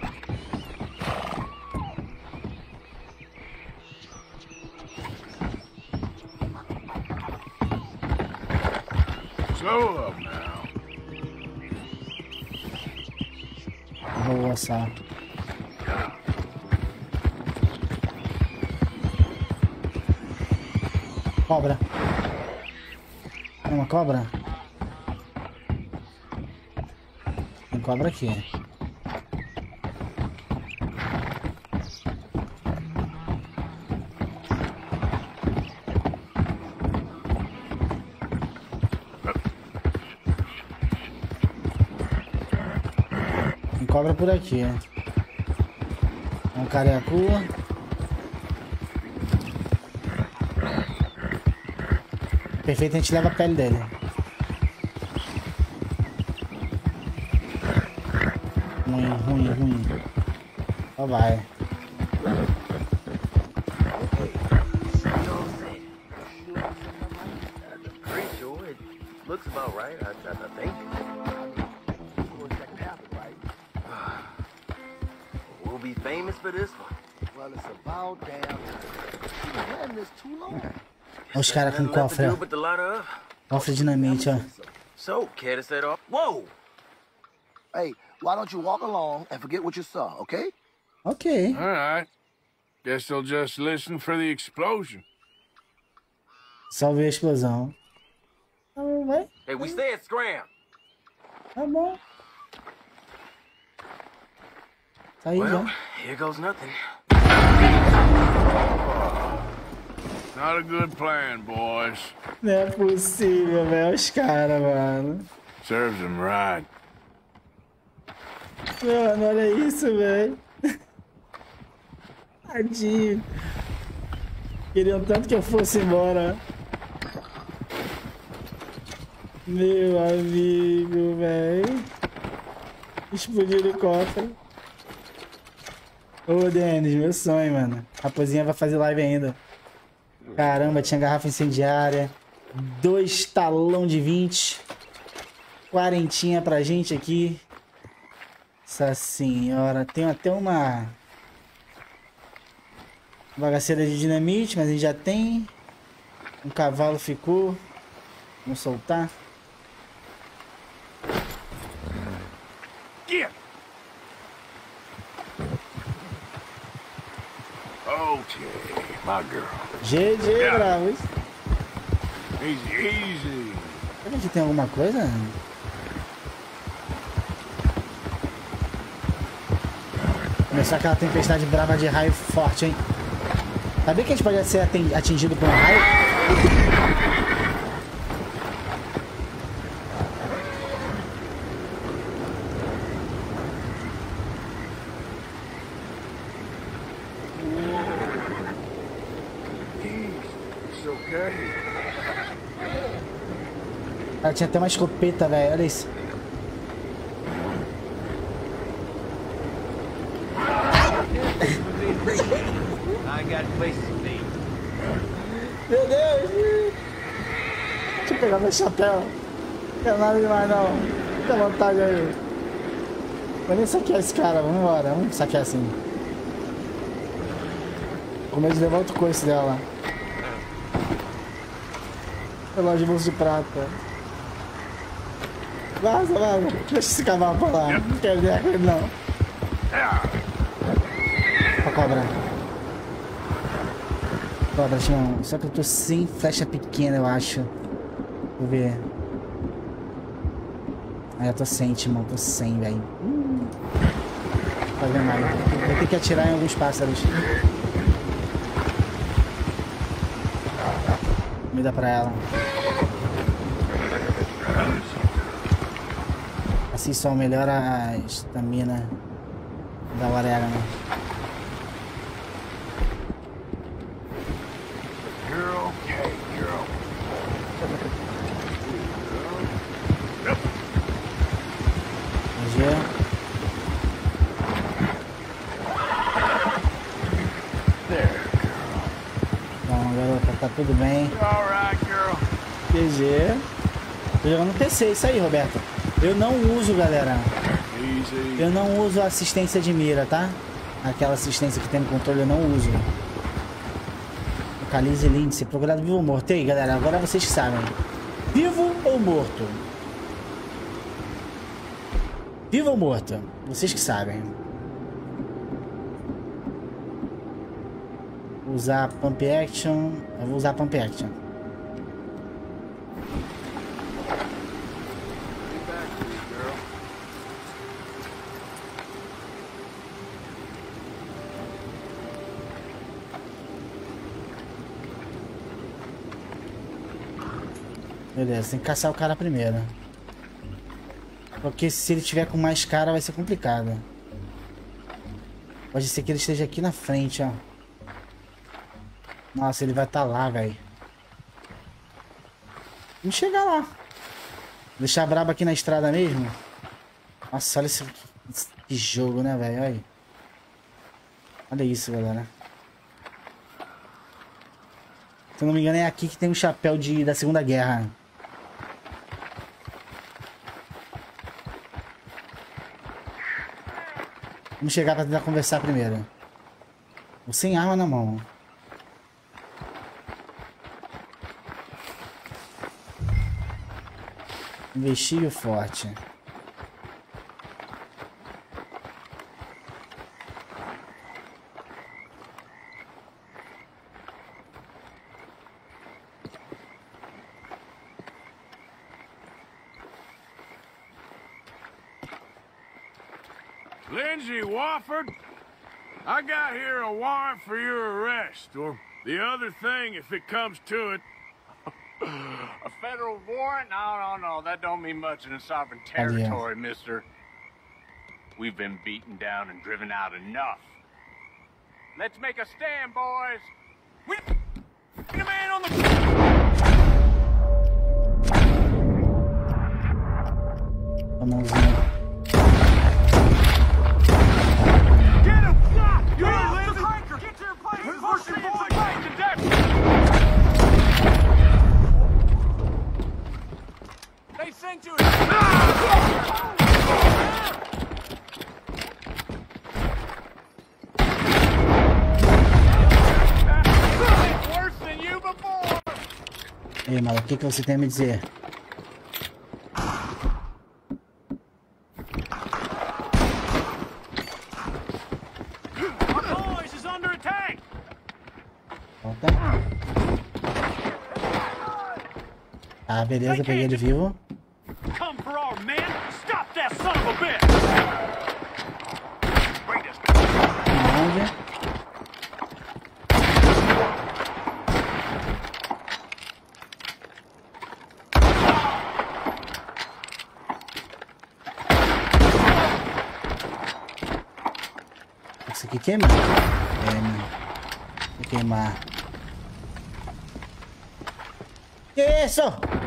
Boa, só. Cobra. É uma cobra? Tem cobra aqui. Tem cobra por aqui. Um careacu. Perfeito, a gente leva a pele dele. Ruim. Só vai. We'll be famous for this one. Well, it's about damn. Man, this too long. Olha os caras com cofre, ó. Cofre de dinamite, ó. So, kid, set off. Whoa! Hey, why don't you walk along and forget what you saw, okay? Ok. All right. Guess they'll just listen for the explosion. Só ver a explosão. Vai. Hey, we stay at Scram. Tá bom. Tá aí, Well, já. here goes nothing. Not a good plan, boys. Não é possível, velho. Os caras, mano. Serves them right. Mano, olha isso, velho. Tadinho. Queriam tanto que eu fosse embora. Meu amigo, velho. Explodiu o cofre. Ô, Denis, meu sonho, mano. Raposinha vai fazer live ainda. Caramba, tinha garrafa incendiária. 2 talão de 20. 40 pra gente aqui. Nossa senhora. Tem até uma bagaceira de dinamite, mas a gente já tem. Um cavalo ficou. Vamos soltar. Get. Okay, my girl. GG, bravos. Easy. Será que aqui tem alguma coisa? Começou aquela tempestade brava de raio forte, hein? Sabia que a gente pode ser atingido por um raio? Cara, tinha até uma escopeta, velho. Olha isso. Meu Deus! Deixa eu pegar meu chapéu. Não quero nada demais, não. Fica à vontade aí. Vou nem saquear esse cara. Vamos embora. Vamos saquear assim. Com medo de levar outro coice dela. Relógio de bolso de prata. Vaza, vaza. Deixa esse cavalo pra lá. Não quero ver com ele, não. Pra cobra. Cobra, Timão. Só que eu tô sem flecha pequena, eu acho. Vou ver. Ah, eu tô sem, Timão. Tô sem, velho. Não vai ver mais. Vou ter que atirar em alguns pássaros. Me dá pra ela. Assim só melhora a estamina da orégano. Bom, garota, tá tudo bem. GG. Tô jogando no PC, isso aí, Roberto. Eu não uso, galera. Eu não uso assistência de mira, tá? Aquela assistência que tem no controle eu não uso. Localize índice, procurado vivo ou morto. E aí, galera, agora vocês que sabem. Vivo ou morto? Vivo ou morto? Vocês que sabem. Usar Pump Action. Eu vou usar Pump Action. Beleza, tem que caçar o cara primeiro. Porque se ele tiver com mais cara vai ser complicado. Pode ser que ele esteja aqui na frente, ó. Nossa, ele vai estar lá, velho. Vamos chegar lá. Deixar a braba aqui na estrada mesmo. Nossa, olha esse jogo, né, velho? Olha. Olha isso, galera. Se eu não me engano é aqui que tem um chapéu da Segunda Guerra. Vamos chegar pra tentar conversar primeiro. Ou sem arma na mão. Investígio forte. Lindsay Wofford, I got here a warrant for your arrest, or the other thing if it comes to it. A federal warrant? No, that don't mean much in a sovereign territory, mister. We've been beaten down and driven out enough. Let's make a stand, boys. We need a man on the... Get him! You're a lazy hiker! Get to your place! Who's pushing boys? To death! They sent you... Worse than you before! Ei, maluco, o que você tem a me dizer? Ah, beleza, peguei ele vivo. Onde? Isso aqui queima? Queima. Vou queimar. Que isso?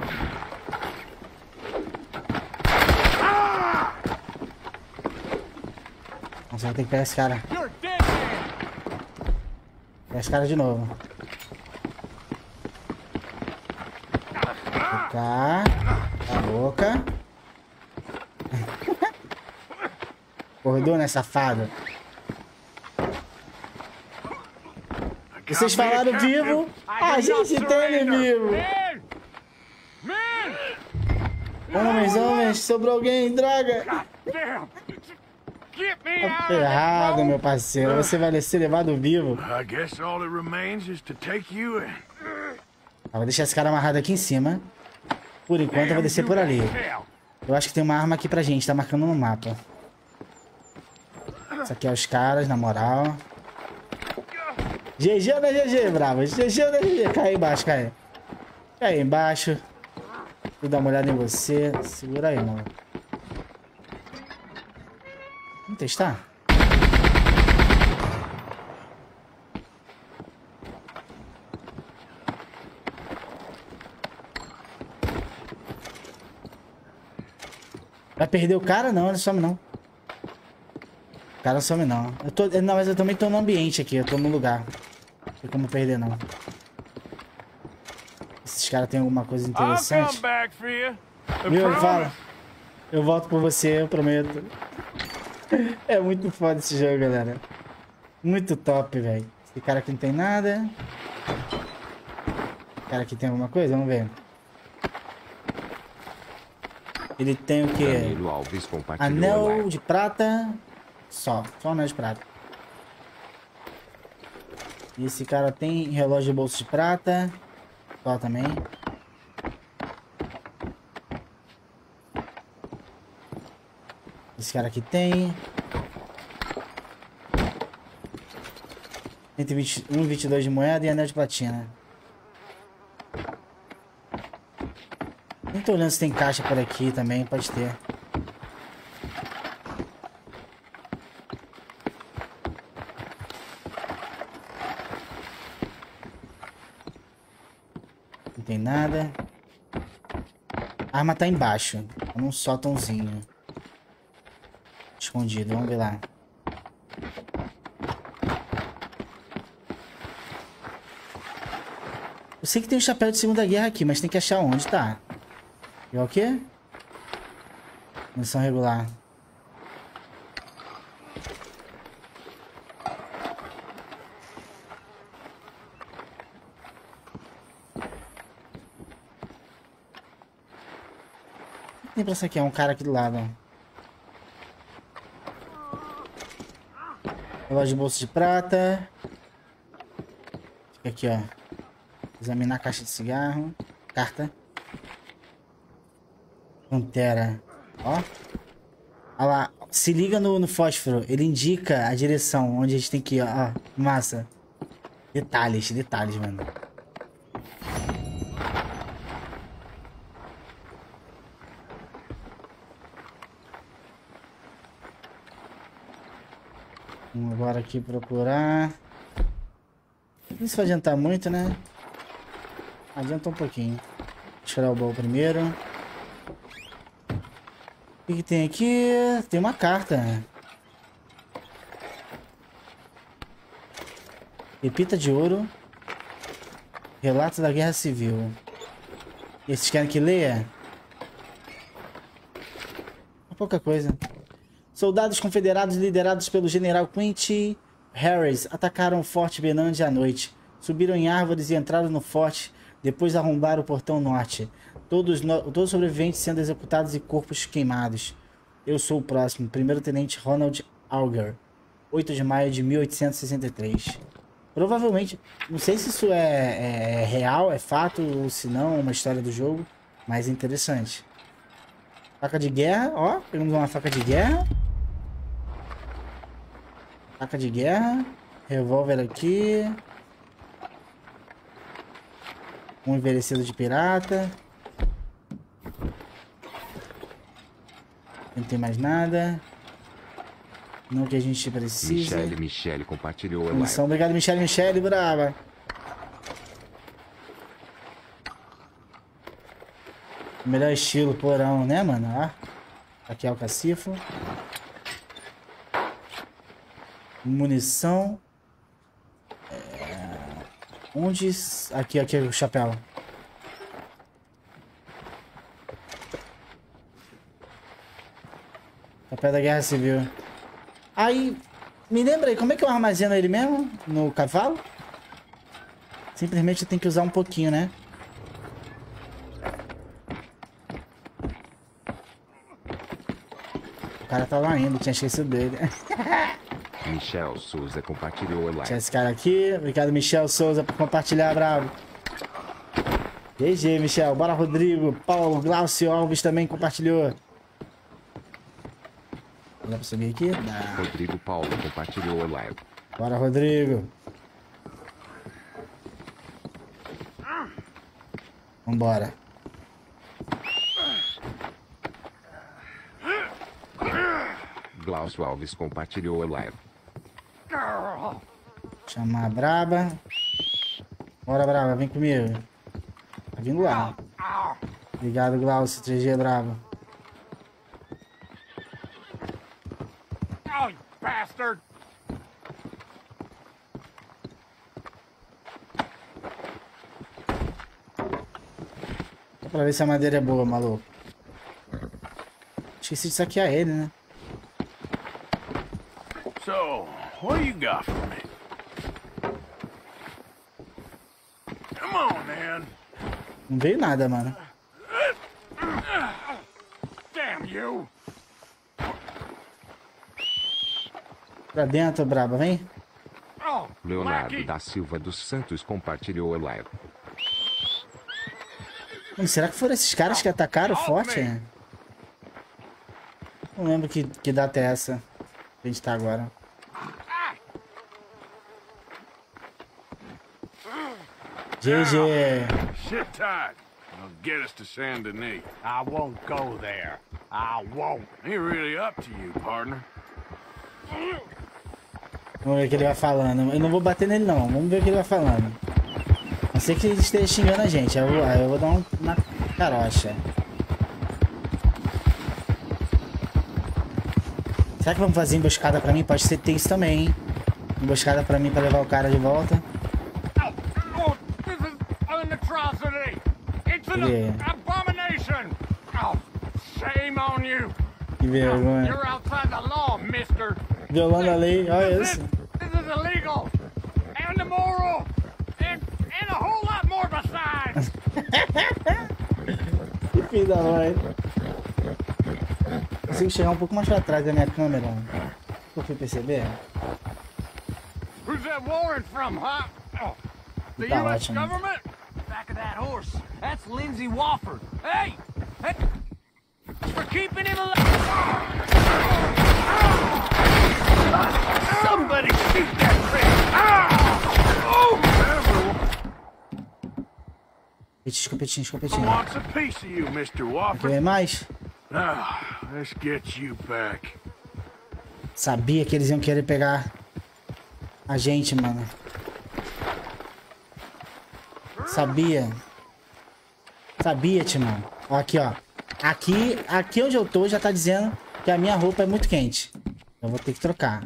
Nossa, vai ter que pegar esse cara. Pegar esse cara de novo. Tá. A boca. Acordou, né, safado? Vocês falaram vivo, a gente tem ele vivo. Homens, sobrou alguém, droga. Tá ferrado, meu parceiro. Você vai ser levado vivo. Vou deixar esse cara amarrado aqui em cima. Por enquanto eu vou descer por ali. Eu acho que tem uma arma aqui pra gente, tá marcando no mapa. Isso aqui é os caras, na moral. GG ou não é GG, bravo? GG ou não é GG? Cai aí embaixo, cai. Cai aí embaixo. Vou dar uma olhada em você. Segura aí, mano. Vamos testar? Vai perder o cara? Não, ele some não. O cara não some não. Não, mas eu também tô no ambiente aqui, eu tô no lugar. Não tem como perder não. Esses caras têm alguma coisa interessante. Viu? Fala. Eu volto por você, eu prometo. É muito foda esse jogo, galera. Muito top, velho. Esse cara aqui não tem nada. Esse cara aqui tem alguma coisa? Vamos ver. Ele tem o quê? Anel de prata. Só anel de prata. E esse cara tem relógio de bolso de prata. Só também. Esse cara aqui tem. 1,22 de moeda e anel de platina. Nem tô olhando se tem caixa por aqui também, pode ter. Não tem nada. A arma tá embaixo, num sótãozinho. Escondido, vamos ver lá. Eu sei que tem um chapéu de Segunda Guerra aqui, mas tem que achar onde tá. E o quê? Missão regular. Tem pra saquear um cara aqui do lado, ó. Relógio de bolso de prata. Fica aqui, ó. Examinar a caixa de cigarro. Carta. Pantera. Ó. Olha lá. Se liga no fósforo. Ele indica a direção onde a gente tem que ir, ó. Massa. Detalhes, mano. Vamos agora aqui procurar. Não se vai adiantar muito, né? Adianta um pouquinho. Tirar o baú primeiro. O que tem aqui? Tem uma carta. Pepita de ouro. Relato da Guerra Civil. E vocês querem que leia? Pouca coisa. Soldados confederados liderados pelo general Quincy Harris atacaram o Forte Benandi à noite. Subiram em árvores e entraram no forte, depois arrombaram o portão norte. Todos sobreviventes sendo executados e corpos queimados. Eu sou o próximo, primeiro-tenente Ronald Auger. 8 de maio de 1863. Provavelmente, não sei se isso é real, é fato, ou se não, uma história do jogo, mas é interessante. Faca de guerra, ó, pegamos uma faca de guerra. Faca de guerra. Revólver aqui. Um envelhecido de pirata. Não tem mais nada. Não que a gente precisa. Michele compartilhou a live. Obrigado, Michele, brava. Melhor estilo porão, né, mano? Ó. Aqui é o cacifo. Munição. Onde... Aqui é o chapéu. Chapéu da Guerra Civil. Aí, me lembra aí, como é que eu armazeno ele mesmo? No cavalo? Simplesmente eu tenho que usar um pouquinho, né? O cara tá lá ainda, tinha esquecido dele. Michel Souza compartilhou a Tinha live. esse cara aqui. Obrigado, Michel Souza, por compartilhar, bravo. GG, Michel. Bora, Rodrigo. Paulo, Glaucio Alves também compartilhou. Dá pra subir aqui? Dá. Rodrigo Paulo compartilhou a live. Bora, Rodrigo. Vambora. Glaucio Alves compartilhou a live. Chamar a Braba. Bora, Braba, vem comigo. Tá vindo lá. Obrigado, Glaucio. 3G Braba. Oh, you bastard! Só pra ver se a madeira é boa, maluco. Esqueci de saquear ele, né? So, what do you got for me? Come on, man. Não veio nada, mano. Damn you! Pra dentro, Braba, vem. Oh, Leonardo lackey. da Silva dos Santos compartilhou a live. Mano, será que foram esses caras que atacaram forte? Né? Não lembro que data é essa que a gente tá agora. GG. Sit tight. I'll get us to Saint Denis. I won't go there. I won't. Ain't really up to you, partner. Vamos ver o que ele vai falando. Eu não vou bater nele, não. Vamos ver o que ele vai falando. Não sei que ele esteja xingando a gente. Eu vou dar uma carocha. Será que vamos fazer emboscada pra mim? Pode ser ter isso também, hein? Emboscada pra mim pra levar o cara de volta. Oh, this is an atrocity. It's an abomination. Oh, shame on you. Que vergonha. You're outside the law, mister. Violando a lei, olha isso. This is illegal and immoral and a whole lot more besides. Que filho da mãe. Consigo chegar um pouco mais pra trás da minha câmera. Eu fui perceber. Who's that warrant from, huh? Oh, the Tá U.S. ótimo. government? Back of that horse. That's Lindsay Wofford. Hey! Hey! For keeping him alive! Somebody shoot that thing! Escopetinho, escopetinho. Wants a piece of you, Mr. Wofford. Quer mais? Ah, let's get you back. Sabia que eles iam querer pegar a gente, mano. Sabia. Sabia, Timão. Ó, aqui, ó. Aqui onde eu tô já tá dizendo que a minha roupa é muito quente. Eu vou ter que trocar.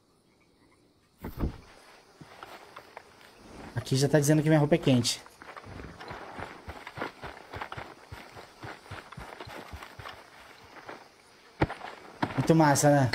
Aqui já tá dizendo que minha roupa é quente. Muito massa, né?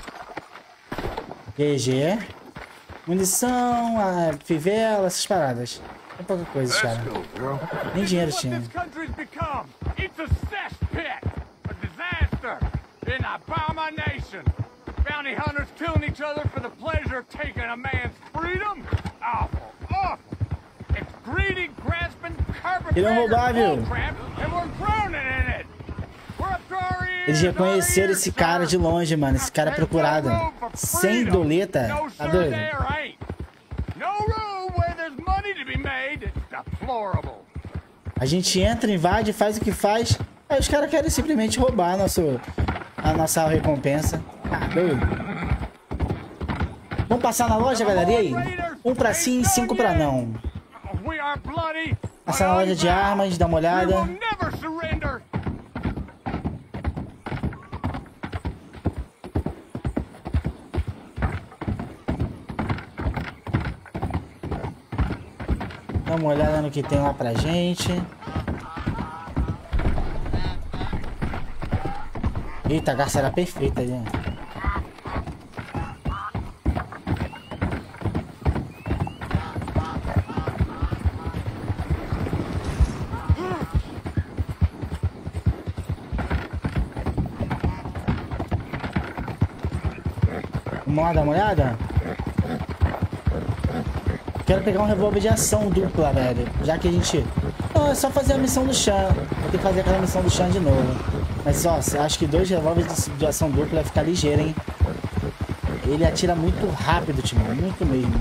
GG. Munição, a fivela, essas paradas. É pouca coisa, cara. Nem dinheiro tinha. This country's become. It's a cesspit, a disaster, an abomination. Bounty hunters killing each other for the pleasure of taking a man's freedom. Awful, awful. It's greedy, grasping, Ele é um roudável. bullcrap, and we're drowning in it. We're up to our ears. Eles reconheceram esse cara de longe, mano. Esse cara é procurado. Sem doleta. Tá doido? No room where there's money to be made. It's deplorable. A gente entra, invade, faz o que faz. Aí os caras querem simplesmente roubar a nossa recompensa. Ah, doido. Vamos passar na loja, galera? E aí? 1 pra sim, 5 pra não. We are bloody. Passar na loja de armas, dar uma olhada. We will never surrender. Dá uma olhada no que tem lá pra gente. Eita, a garça era perfeita ali. Vamos lá dar uma olhada? Quero pegar um revólver de ação dupla, velho. Já que a gente... Não, é só fazer a missão do Sean. Vou ter que fazer aquela missão do Sean de novo. Mas, ó, acho que 2 revólveres de ação dupla vai ficar ligeiro, hein? Ele atira muito rápido, Timão. Muito mesmo.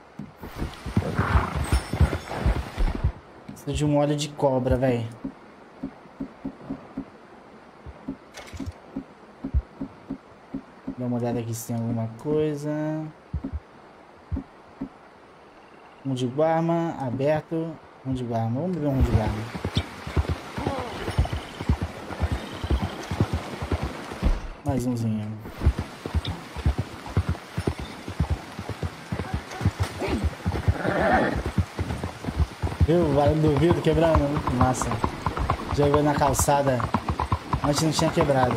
Preciso de um óleo de cobra, velho. Dá uma olhada aqui se tem alguma coisa. Um de guarma, aberto. Um de guarma. Vamos ver um de guarma. Mais umzinho. Viu o barulho do vidro quebrando? Muito massa. Jogou na calçada. Antes não tinha quebrado.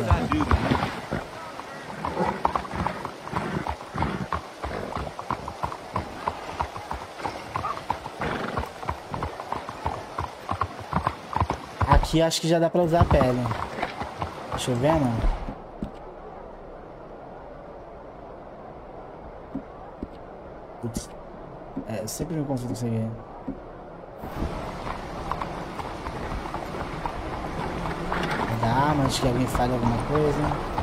Aqui acho que já dá pra usar a pele. Deixa eu ver, mano. Putz. É, eu sempre me confundo com isso aqui. Dá, mas acho que alguém falha alguma coisa.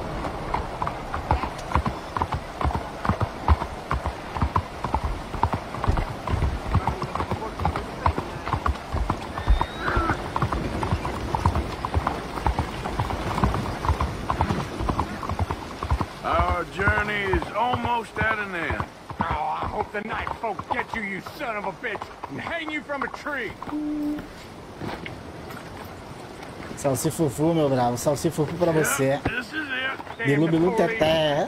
Our journey is almost at an end. Oh, I hope the night folk get you, you son of a bitch, and hang you from a tree. Salsifufu, meu bravo. Salsifufu pra você. Bilu Bilu Teté.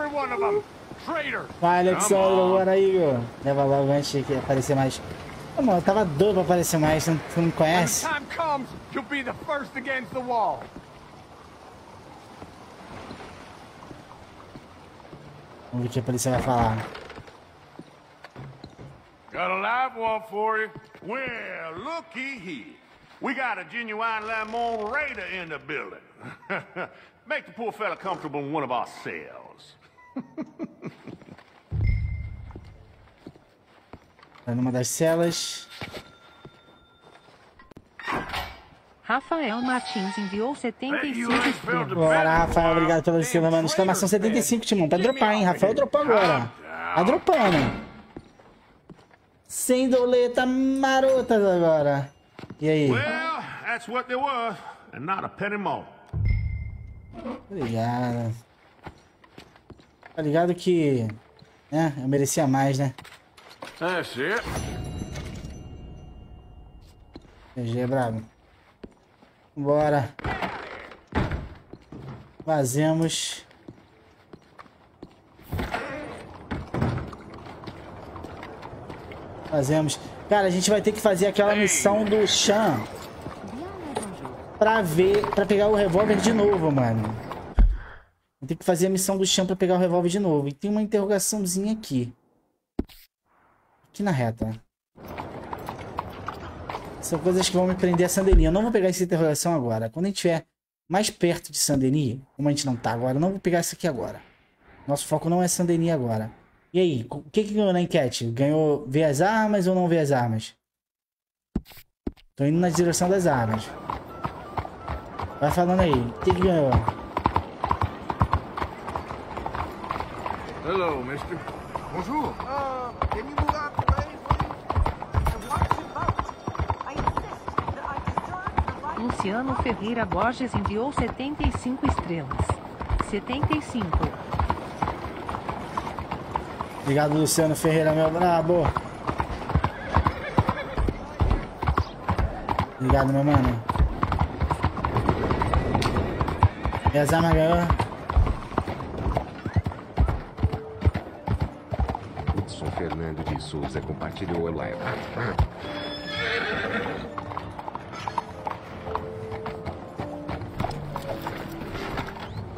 Vai, Alexandre, bora aí, ó. Leva logo antes de aparecer mais. Ô, mano, eu tava doido pra aparecer mais. Você não me conhece? Vamos ver o que a polícia vai falar. Got a live one for you. Well, looky here. We got a genuine Lamont Raider in the building. Make the poor fella comfortable in one of our cells. Tá numa das celas. Rafael Martins enviou 75 estrelas. Bora, Rafael, obrigado pela estrela, mano. Exclamação 75, Timão. Pra dropar, hein? Rafael dropou agora. Tá dropando. Sem doleta marotas agora. E aí? Well, that's what there was, and not a penny more. Obrigado. Tá ligado que... né? Eu merecia mais, né? That's it. GG, bravo. Bora. Fazemos. Cara, a gente vai ter que fazer aquela missão do Sean pra pegar o revólver de novo, mano. Vou ter que fazer a missão do Sean pra pegar o revólver de novo. E tem uma interrogaçãozinha aqui. Aqui na reta. São coisas que vão me prender a Saint-Denis. Eu não vou pegar essa interrogação agora. Quando a gente estiver mais perto de Saint-Denis, como a gente não tá agora, eu não vou pegar isso aqui agora. Nosso foco não é Saint-Denis agora. E aí, o que ganhou na enquete? Ganhou ver as armas ou não ver as armas? Tô indo na direção das armas. Vai falando aí, o que ganhou? Hello, mister. Bonjour. Can you move out the way, please? What's it about? I insist that I disturb the right. Luciano Ferreira Borges enviou 75 estrelas. 75. Obrigado, Luciano Ferreira, meu brabo. Obrigado, meu mano. E as armas ganhou? Hudson Fernando de Souza compartilhou a live.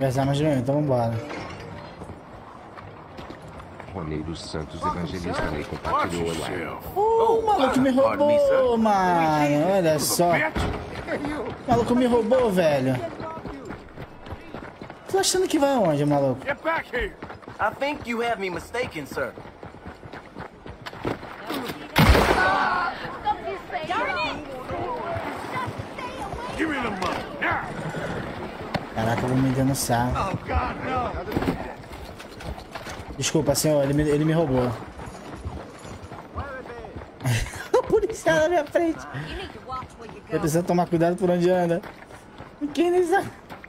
As armas de então vambora. Ronei dos Santos Evangelista Lei compartilhou o live. O maluco me roubou, mano. Olha só. O maluco me roubou, velho. Tô achando que vai aonde, maluco? Get back here! I think you have me mistaken, sir. Give me the money, now! Caraca, eu vou me denunciar. Oh, God, no! Desculpa, senhor, ele me roubou. O policial na minha frente. Eu preciso tomar cuidado por onde anda. Quem nem sabe?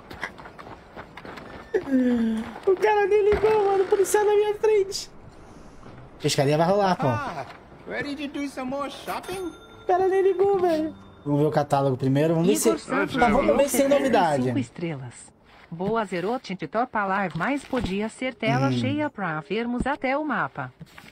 O cara nem ligou, mano. O policial na minha frente. Pescaria vai rolar, pô. Ready to do some more shopping? O cara nem ligou, velho. Vamos ver o catálogo primeiro. Vamos ver se... Tá, vamos ver se tem novidade. 5 estrelas. Boa Zerote de Top Alive, mas podia ser tela cheia pra vermos até o mapa.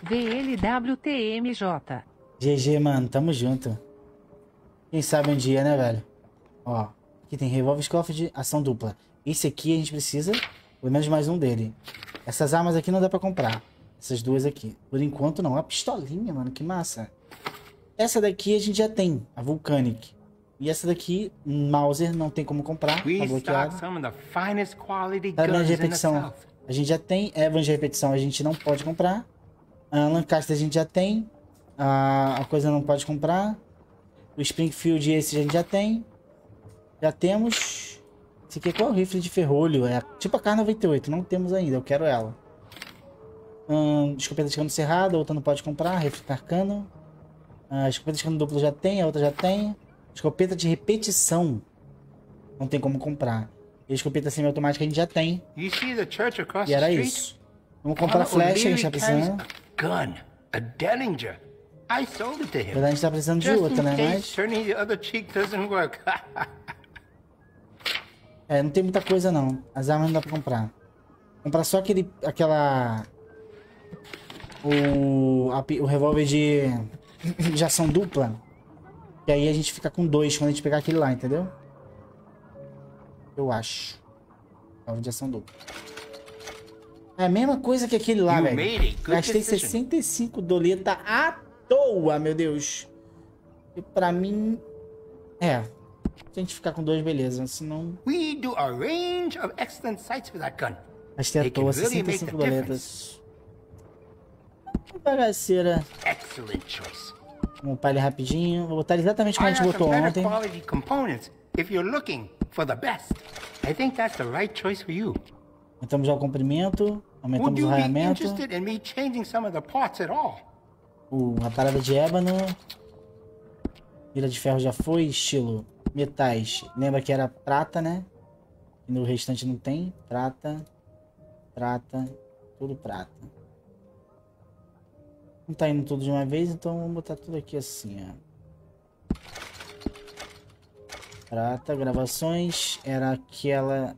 VLWTMJ. GG, mano. Tamo junto. Quem sabe um dia, né, velho? Ó. Aqui tem revólver cofre de ação dupla. Esse aqui a gente precisa, pelo menos mais um dele. Essas armas aqui não dá pra comprar. Essas duas aqui. Por enquanto não. A pistolinha, mano. Que massa. Essa daqui a gente já tem. A Vulcanic. E essa daqui, Mauser, não tem como comprar. Tá bloqueado. Evans de repetição. A gente já tem. Evans de repetição a gente não pode comprar. A Lancaster a gente já tem. A coisa não pode comprar. O Springfield esse a gente já tem. Já temos. Esse aqui é qual? O rifle de ferrolho. É tipo a K98. Não temos ainda. Eu quero ela. Escopeta de cano cerrada. A outra não pode comprar. Rifle carcano. A escopeta de cano duplo já tem. A outra já tem. Escopeta de repetição. Não tem como comprar. E a escopeta semiautomática a gente já tem. E era isso. Vamos comprar flecha, a gente tá precisando. A Derringer. I sold it to him. A gente tá precisando de outra, né? Mas... turning the other cheek doesn't work. não tem muita coisa não. As armas não dá pra comprar. Comprar só o revólver de ação dupla. E aí a gente fica com 2 quando a gente pegar aquele lá, entendeu? Eu acho. Revólver de ação dupla. É a mesma coisa que aquele lá, velho. Gastei 65 doleta à toa, meu Deus. E pra mim... se a gente ficar com 2, beleza. Senão... We do a range of excellent sights with that gun. Gastei à toa 65 doletas. Bagaceira. Excellent choice. Vamos upar ele rapidinho. Vou botar ele exatamente como a gente botou ontem. Aumentamos já o comprimento. Aumentamos o raiamento. A parada de ébano. Mira de ferro já foi. Estilo metais. Lembra que era prata, né? E no restante não tem. Prata. Prata. Tudo prata. Não tá indo tudo de uma vez, então vamos botar tudo aqui assim, ó. Prata, gravações. Era aquela...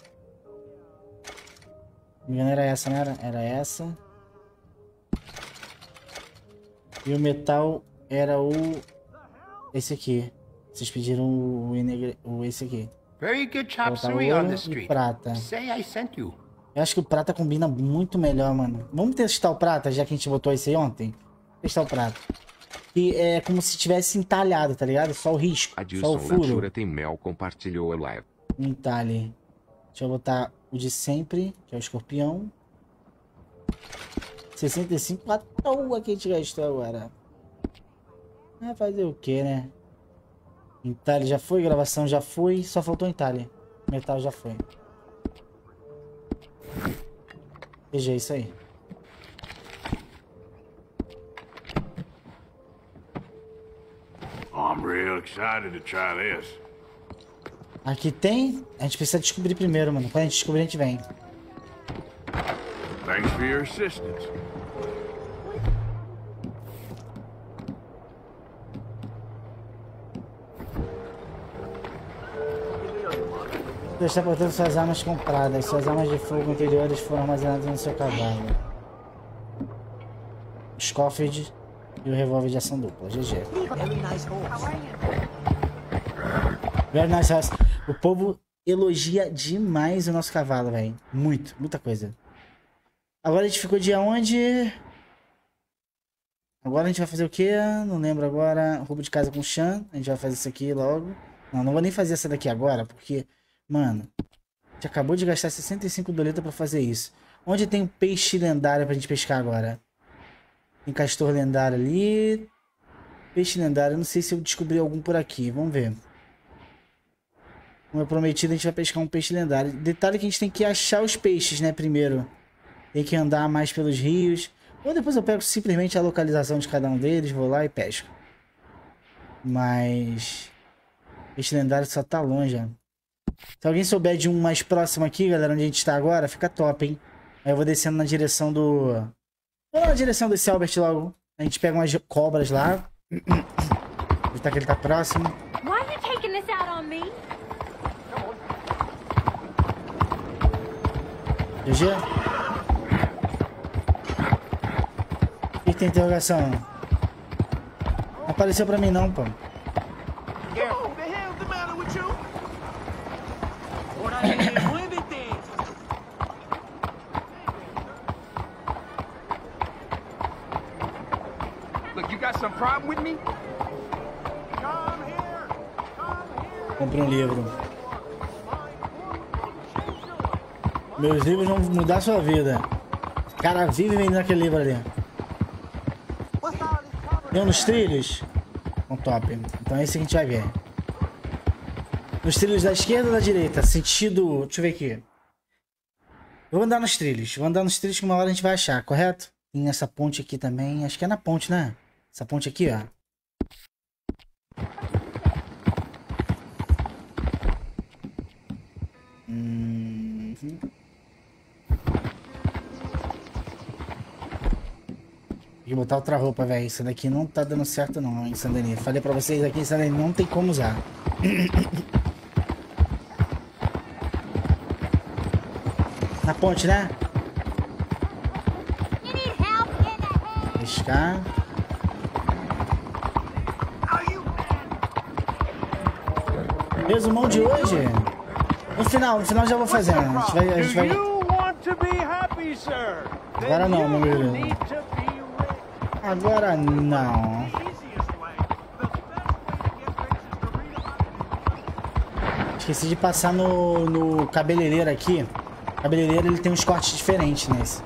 Se não me engano era essa, né? Era essa. E o metal era esse aqui. Vocês pediram esse aqui. Very good chop suey on the street. Prata. Say I sent you. Eu acho que o prata combina muito melhor, mano. Vamos testar o prata, já que a gente botou esse aí ontem? Testar o prata. E é como se tivesse entalhado, tá ligado? Só o risco, só o furo. Tem mel, compartilhou a live. Entalhe. Deixa eu botar o de sempre, que é o escorpião. 65 à toa que a gente gastou agora. Vai fazer o que, né? Entalhe já foi, gravação já foi. Só faltou entalhe. Metal já foi. Veja isso aí. I'm real excited to try this. Aqui tem... A gente precisa descobrir primeiro, mano. Quando a gente descobrir, a gente vem. Thanks for your assistance. Você está portando suas armas compradas. Suas armas de fogo anteriores foram armazenadas no seu cavalo. Scofield e o revólver de ação dupla. GG. Very nice horse. O povo elogia demais o nosso cavalo, velho. Muito, muita coisa. Agora a gente ficou de onde? Agora a gente vai fazer o quê? Não lembro agora. Roubo de casa com o Chan. A gente vai fazer isso aqui logo. Não vou nem fazer essa daqui agora, porque, mano, a gente acabou de gastar 65 doletas pra fazer isso. Onde tem um peixe lendário pra gente pescar agora? Tem castor lendário ali. Peixe lendário, eu não sei se eu descobri algum por aqui. Vamos ver. Como eu prometi, a gente vai pescar um peixe lendário. Detalhe que a gente tem que achar os peixes, né, primeiro. Tem que andar mais pelos rios. Ou depois eu pego simplesmente a localização de cada um deles, vou lá e pesco. Mas... peixe lendário só tá longe, ó. Se alguém souber de um mais próximo aqui, galera, onde a gente tá agora, fica top, hein? Aí eu vou descendo na direção do... vou na direção desse Albert logo. A gente pega umas cobras lá. Evitar que ele tá próximo. Why are you taking this out on me? GG? O que tem interrogação? Não apareceu pra mim não, pô. Look, you got some problem with me? Comprei um livro. Meus livros vão mudar a sua vida. O cara vive vendendo aquele livro ali. Deu nos trilhos? Um top. Então é esse que a gente vai ver. Nos trilhos da esquerda ou da direita? Sentido... deixa eu ver aqui. Eu vou andar nos trilhos. Vou andar nos trilhos que uma hora a gente vai achar, correto? Tem essa ponte aqui também. Acho que é na ponte, né? Essa ponte aqui, ó. Tem que botar outra roupa, velho. Isso daqui não tá dando certo não, em Saint-Denis. Falei pra vocês aqui em Saint-Denis não tem como usar. Na ponte, né? Pescar. Resumão de hoje. No final já vou fazendo. A gente vai... Agora não, meu querido. Agora não. Esqueci de passar no cabeleireiro aqui. O cabeleireiro ele tem uns cortes diferentes nesse.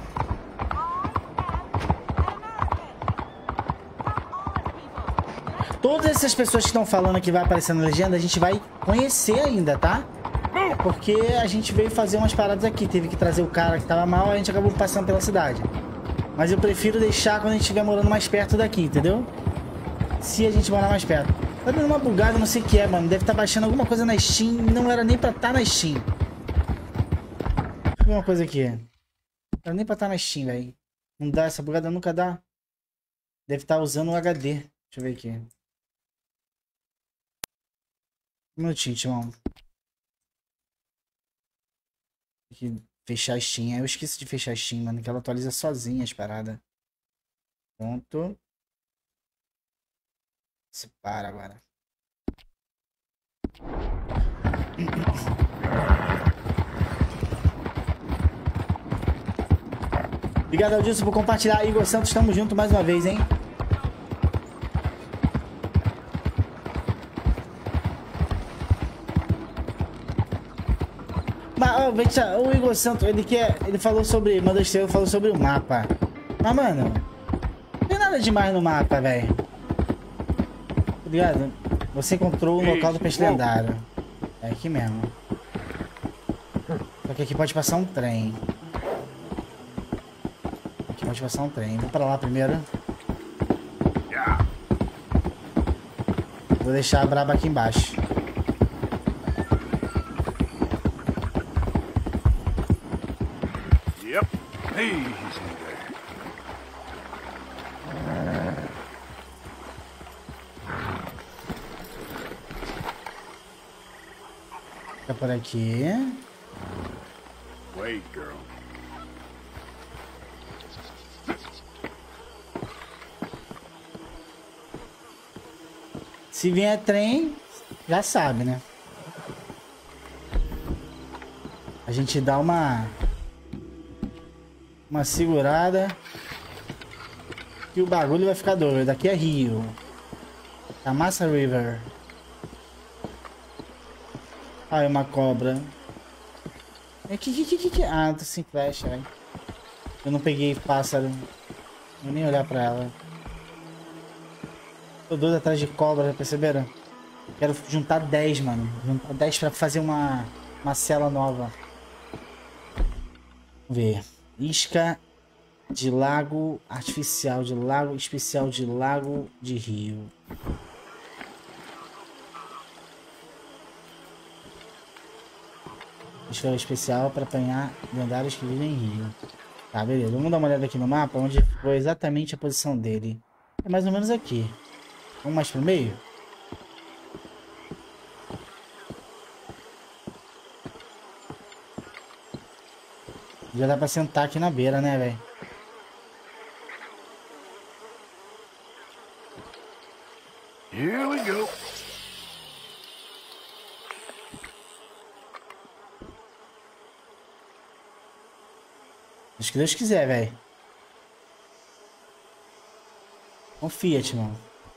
Todas essas pessoas que estão falando que vai aparecer na legenda, a gente vai conhecer ainda, tá? Porque a gente veio fazer umas paradas aqui. Teve que trazer o cara que tava mal, a gente acabou passando pela cidade. Mas eu prefiro deixar quando a gente estiver morando mais perto daqui, entendeu? Se a gente morar mais perto. Tá dando uma bugada, não sei o que é, mano. Deve estar baixando alguma coisa na Steam. Não era nem pra estar na Steam. Deixa eu ver uma coisa aqui. Não era nem pra estar na Steam, velho. Não dá, essa bugada nunca dá. Deve estar usando o HD. Deixa eu ver aqui. Um minutinho, Timão. Tem que fechar a Steam. Eu esqueci de fechar a Steam, mano. Que ela atualiza sozinha as paradas. Pronto. Se para agora. Obrigado, Aldilson, por compartilhar. Igor Santos, estamos juntos mais uma vez, hein? Mas, o Igor Santos, ele falou sobre, falou sobre o mapa. Mas, mano, não tem nada demais no mapa, velho. Obrigado. Você encontrou o local do peixe lendário. É aqui mesmo. Só que aqui pode passar um trem. Aqui pode passar um trem. Vou pra lá primeiro. Vou deixar a braba aqui embaixo. Yep. Easy there. Fica por aqui. Wait, girl. Se vier trem, já sabe, né? A gente dá uma segurada. E o bagulho vai ficar doido. Aqui é rio. Tamassa River. Ai, uma cobra. Ah, tô sem flecha, velho. Eu não peguei pássaro. Vou nem olhar pra ela. Tô doido atrás de cobra, já perceberam? Quero juntar 10, mano. Juntar 10 pra fazer uma cela nova. Vamos ver. Isca de lago artificial, de lago especial, de lago de rio. Isca especial para apanhar lendários que vivem em rio. Tá, beleza. Vamos dar uma olhada aqui no mapa, onde foi exatamente a posição dele. É mais ou menos aqui. Vamos mais pro meio? Já dá pra sentar aqui na beira, né, velho? Here we go. Acho que Deus quiser, velho. Confia, Timão.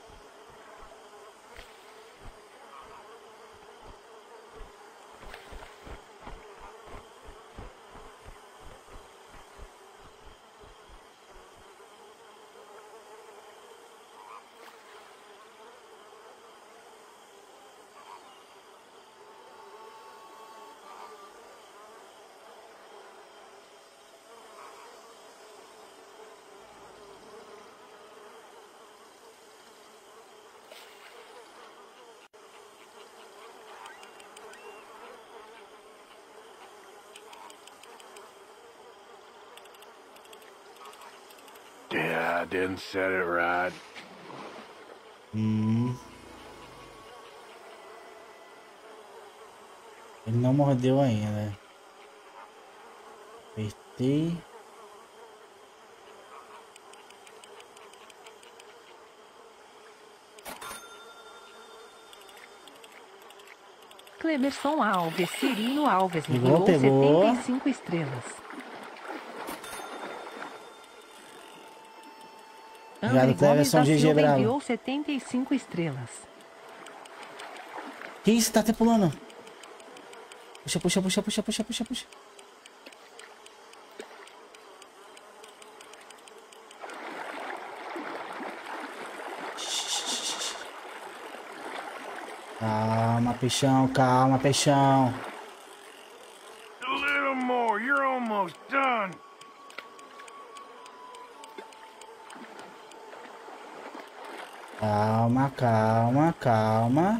Yeah, I didn't set it right. Ele não mordeu ainda. Apertei. Clemerson Alves, Cirino Alves, Pegou, enviou pegou. 75 estrelas. Obrigado, André Gomes Cleverson da GG Silva Bravo. enviou 75 estrelas. Que isso? Tá até pulando. Puxa, puxa, puxa, puxa, puxa, puxa, puxa. Calma, peixão, calma, peixão. A little more, you're almost done. Calma, calma, calma.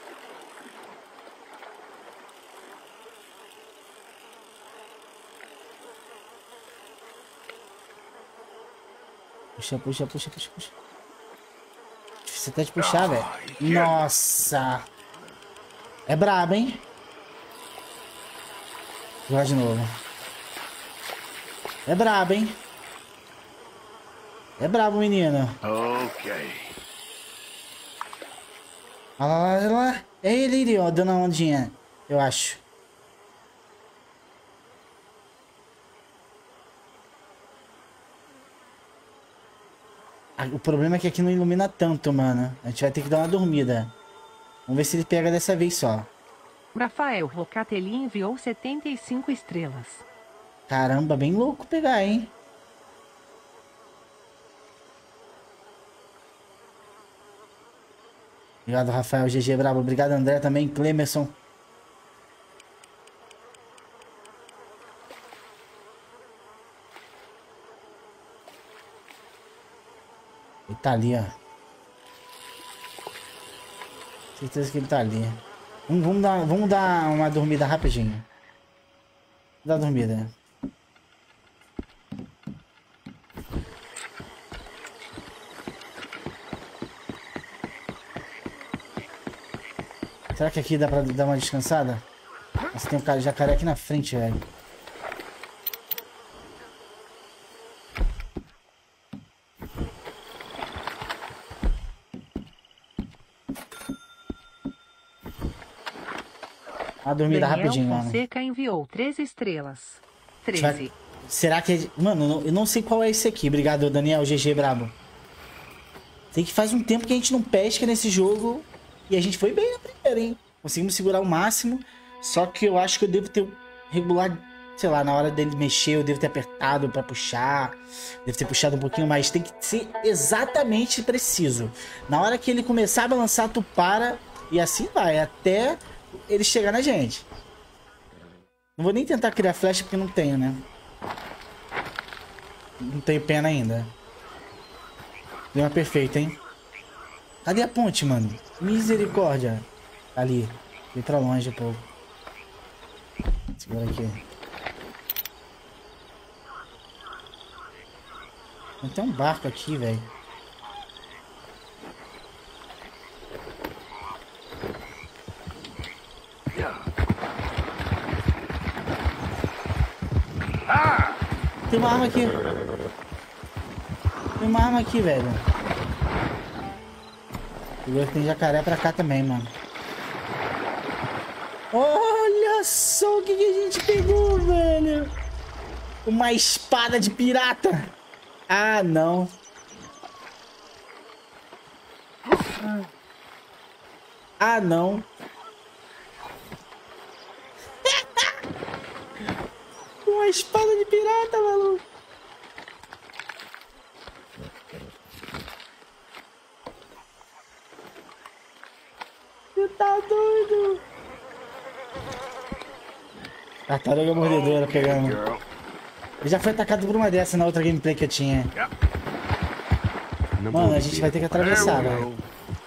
Puxa, puxa, puxa, puxa, puxa. Difícil até de puxar, velho. Nossa. É brabo, hein? Vou jogar de novo. É brabo, hein? É brabo, menino. Ok. Olha lá, olha lá. É ele, ó, dando a ondinha. Eu acho. O problema é que aqui não ilumina tanto, mano. A gente vai ter que dar uma dormida. Vamos ver se ele pega dessa vez só. Rafael Locatelli enviou 75 estrelas. Caramba, bem louco pegar, hein? Obrigado, Rafael GG Bravo. Obrigado, André também. Clemerson. Ele tá ali, ó. Certeza que ele tá ali. Vamos dar uma dormida rapidinho. Vamos dar uma dormida. Será que aqui dá pra dar uma descansada? Nossa, tem um jacaré aqui na frente, velho. Uma dormida Daniel rapidinho, mano. Fonseca enviou 13 estrelas. 13. Será que é... Mano, eu não sei qual é esse aqui. Obrigado, Daniel. GG, brabo. Sei que faz um tempo que a gente não pesca nesse jogo. E a gente foi bem na primeira, hein? Conseguimos segurar o máximo. Só que eu acho que eu devo ter regular... Sei lá, na hora dele mexer, eu devo ter apertado pra puxar. Devo ter puxado um pouquinho mais. Tem que ser exatamente preciso. Na hora que ele começar a balançar, tu para. E assim vai, até ele chegar na gente. Não vou nem tentar criar flecha porque não tenho, né? Não tenho pena ainda. Deu uma perfeita, hein? Cadê a ponte, mano? Misericórdia. Ali. Fui pra longe um pouco. Segura aqui. Tem um barco aqui, velho. Tem uma arma aqui. Tem uma arma aqui, velho. E tem jacaré pra cá também, mano. Olha só o que a gente pegou, velho. Uma espada de pirata. Ah, não. Ah, não. Uma espada de pirata, maluco. Você tá doido? Tartaruga mordedora pegando. Ele já foi atacado por uma dessas na outra gameplay que eu tinha. Mano, a gente vai ter que atravessar, velho.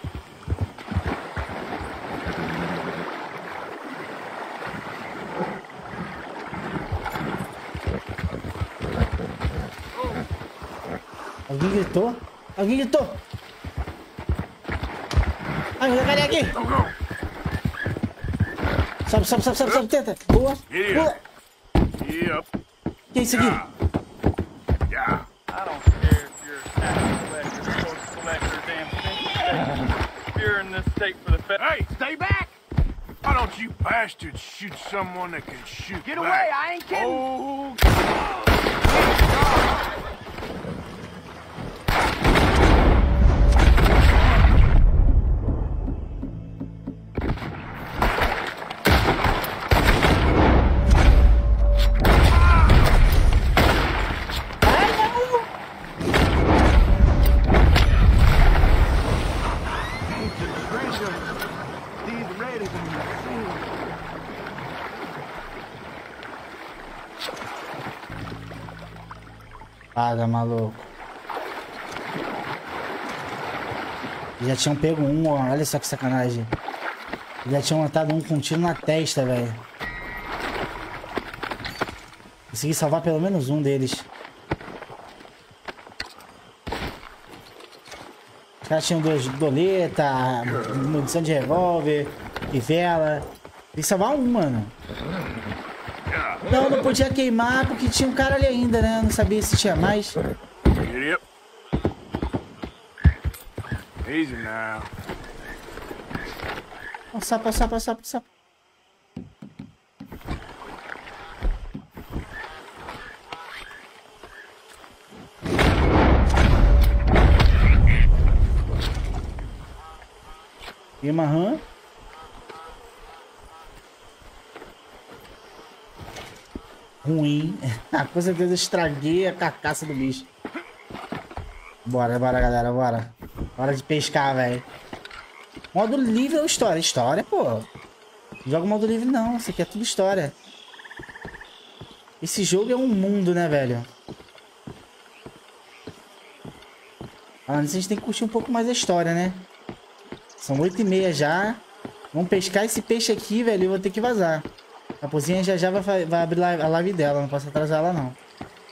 Alguém gritou? Alguém gritou! Ai, eu jacaré aqui! Sobe, sobe, sobe, sobe, sobe, tenta! Boa! Boa! Que é isso aqui? Hey, stay back! Why don't you bastards shoot someone that can shoot? Get away, I ain't kidding! Oh, Paga, maluco. Já tinham pego um, ó. Olha só que sacanagem. Já tinham matado um com um tiro na testa, velho. Consegui salvar pelo menos um deles. Os caras tinham doleta, munição de revólver, pivela. Tem que salvar um, mano. Não, não podia queimar porque tinha um cara ali ainda, né? Eu não sabia se tinha mais. easy now. Passar, passar, passar, passar. E uma rã. Ruim. Com certeza estraguei a carcaça do bicho. Bora, bora, galera, bora. Hora de pescar, velho. Modo livre ou história? História, pô. Não joga modo livre, não. Isso aqui é tudo história. Esse jogo é um mundo, né, velho? Falando nisso, a gente tem que curtir um pouco mais a história, né? São 8h30 já. Vamos pescar esse peixe aqui, velho. Eu vou ter que vazar. A Raposinha já vai abrir a live dela. Não posso atrasar ela, não.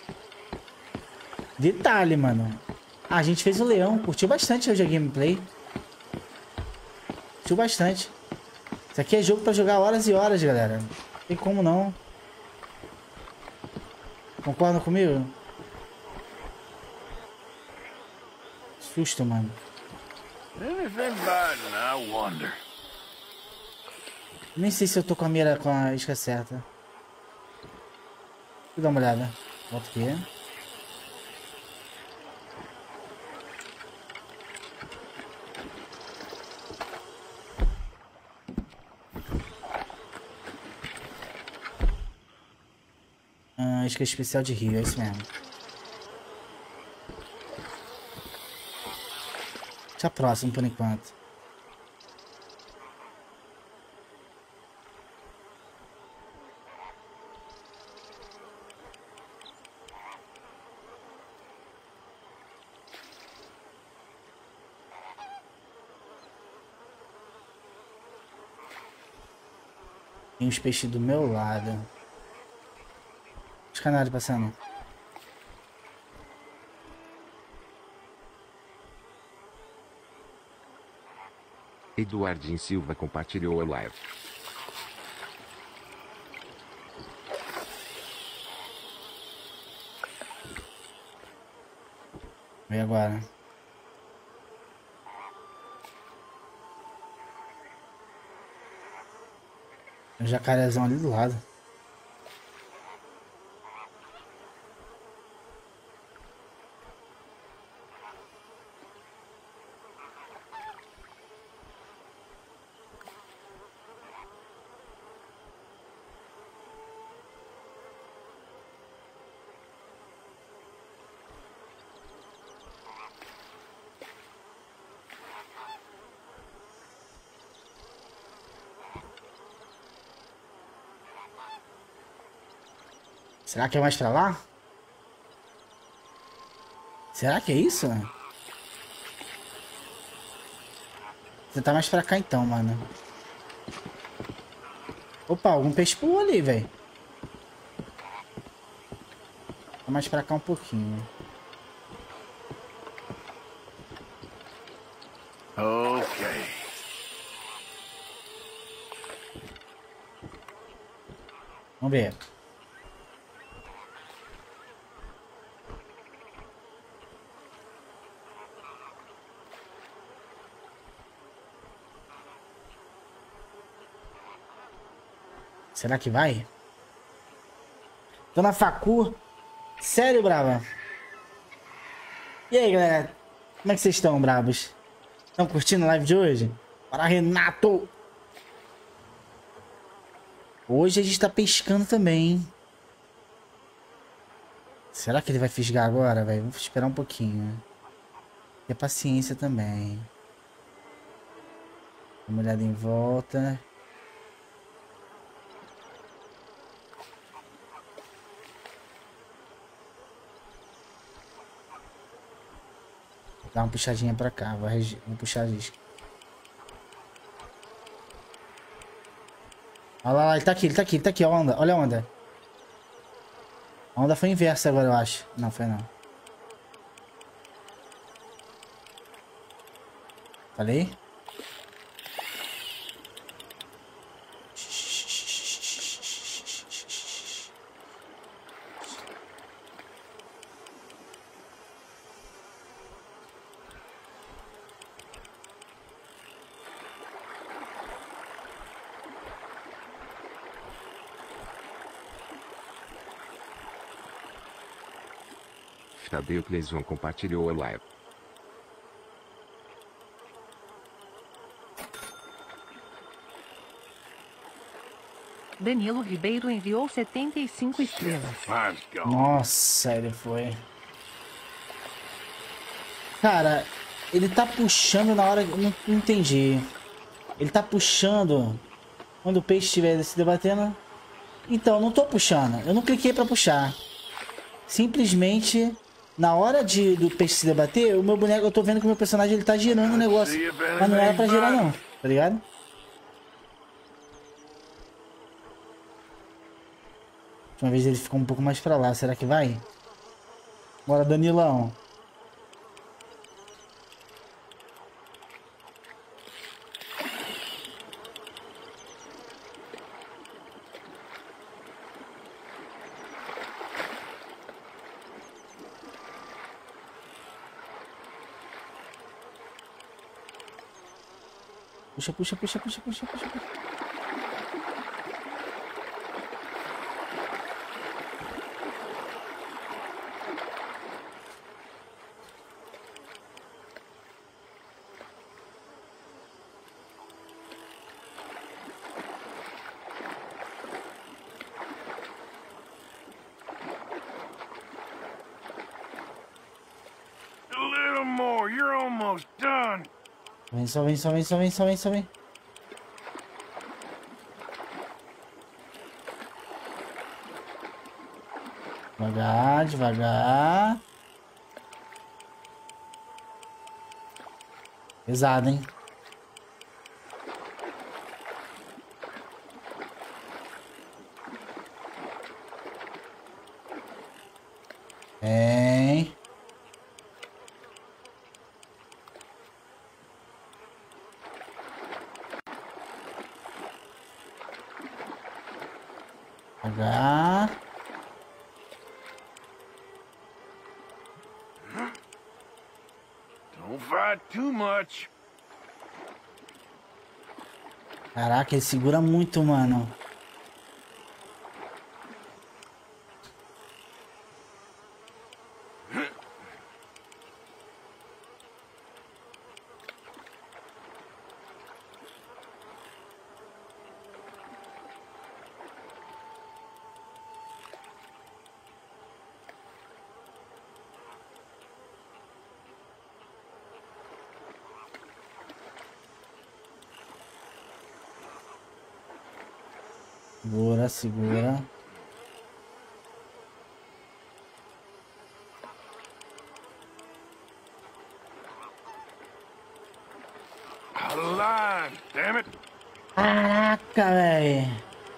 Detalhe, mano. Ah, a gente fez o leão. Curtiu bastante hoje a gameplay. Curtiu bastante. Isso aqui é jogo pra jogar horas e horas, galera. Não tem como não. Concordam comigo? Susto, mano. Anything bad, I wonder. Nem sei se eu tô com a mira com a isca certa. Deixa eu dar uma olhada. Volta aqui. Isca especial de rio, é isso mesmo. Deixa a próxima por enquanto. Tem uns peixes do meu lado. Os canários passando. Eduardinho Silva compartilhou a live. E agora? Tem um jacarezão ali do lado. Será que é mais pra lá? Será que é isso? Você tá mais pra cá então, mano. Opa, algum peixe pulou ali, velho. Tá mais pra cá um pouquinho. Ok. Vamos ver. Será que vai? Dona Facu. Sério, brava? E aí, galera? Como é que vocês estão, bravos? Estão curtindo a live de hoje? Para Renato! Hoje a gente tá pescando também, hein? Será que ele vai fisgar agora, velho? Vamos esperar um pouquinho. Ter paciência também. Dá uma olhada em volta. Dá uma puxadinha pra cá, vou puxar a isca. Olha lá, ele tá aqui, a onda, olha a onda. A onda foi inversa agora, eu acho. Não, foi não. Falei? Tadeu Cleison compartilhou a live. Danilo Ribeiro enviou 75 estrelas. Nossa, ele foi. Cara, ele tá puxando na hora... Não entendi. Ele tá puxando quando o peixe estiver se debatendo. Então, não tô puxando. Eu não cliquei pra puxar. Simplesmente, na hora do peixe se debater, o meu boneco... Eu tô vendo que o meu personagem ele tá girando o negócio. Mas não era pra girar não, tá ligado? Uma vez ele ficou um pouco mais pra lá. Será que vai? Bora, Danilão. Puxa. a little more. You're almost done. Vem, só vem, só vem, só vem, só vem, só vem. Devagar, devagar. Pesado, hein? Vem. Devagar. Don't fight too much. Caraca, ele segura muito, mano. Segura, segura. Line, damn it. Caraca, velho.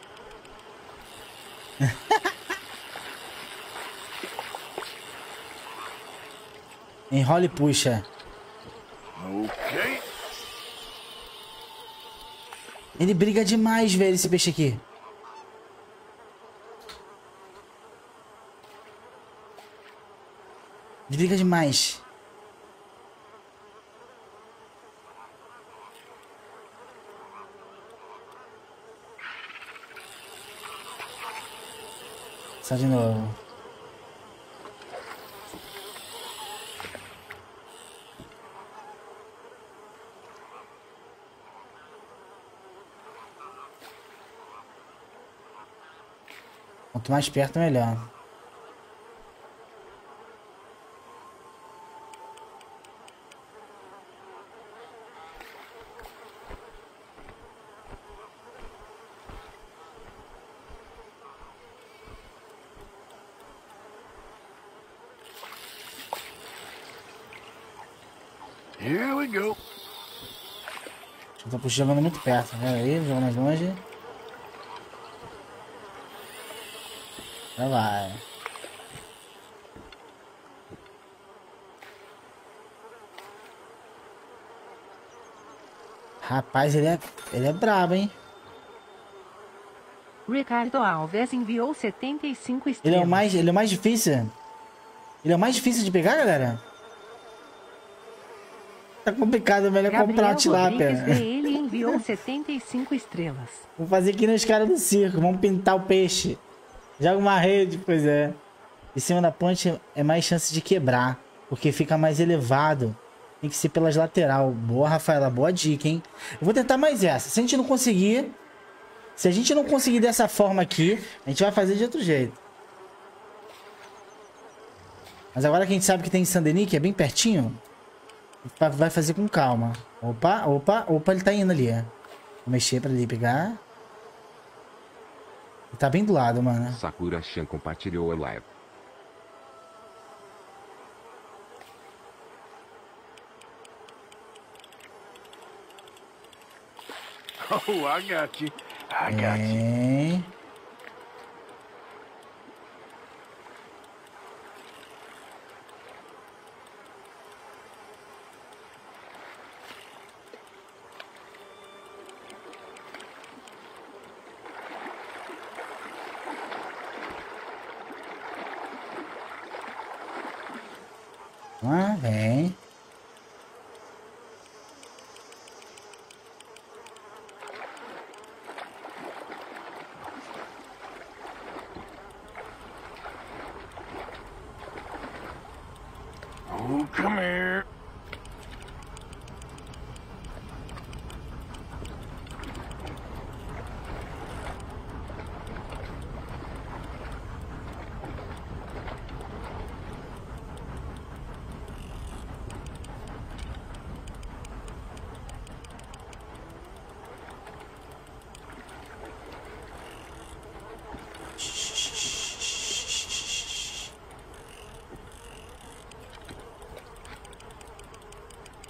Enrola e puxa. Ok. Ele briga demais, velho, esse peixe aqui. Ele briga demais. Só de novo. Quanto mais perto, melhor. Here we go. Eu tô jogando muito perto, né? Aí, jogando mais longe. Já vai. Rapaz, ele é brabo, hein? Ricardo Alves enviou 75 estrelas. Ele é o mais difícil. Ele é o mais difícil de pegar, galera? Tá complicado, é melhor comprar uma tilápia. Ele enviou 75 estrelas. Vou fazer aqui nos caras do circo. Vamos pintar o peixe. Joga uma rede, pois é. Em cima da ponte é mais chance de quebrar, porque fica mais elevado. Tem que ser pelas lateral. Boa, Rafaela. Boa dica, hein? Eu vou tentar mais essa. Se a gente não conseguir... Se a gente não conseguir dessa forma aqui, a gente vai fazer de outro jeito. Mas agora que a gente sabe que tem Saint-Denis, que é bem pertinho, vai fazer com calma. Opa, opa, opa, ele tá indo ali, é. Vou mexer pra ele pegar. Ele tá bem do lado, mano. Sakura-chan compartilhou a live. Oh, I got you. I got you. Ah, vem. Oh, come here.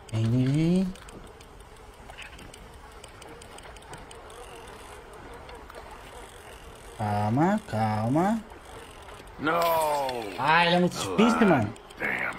Vem. Calma. No. Ah, ele é muito difícil, mano. Damn.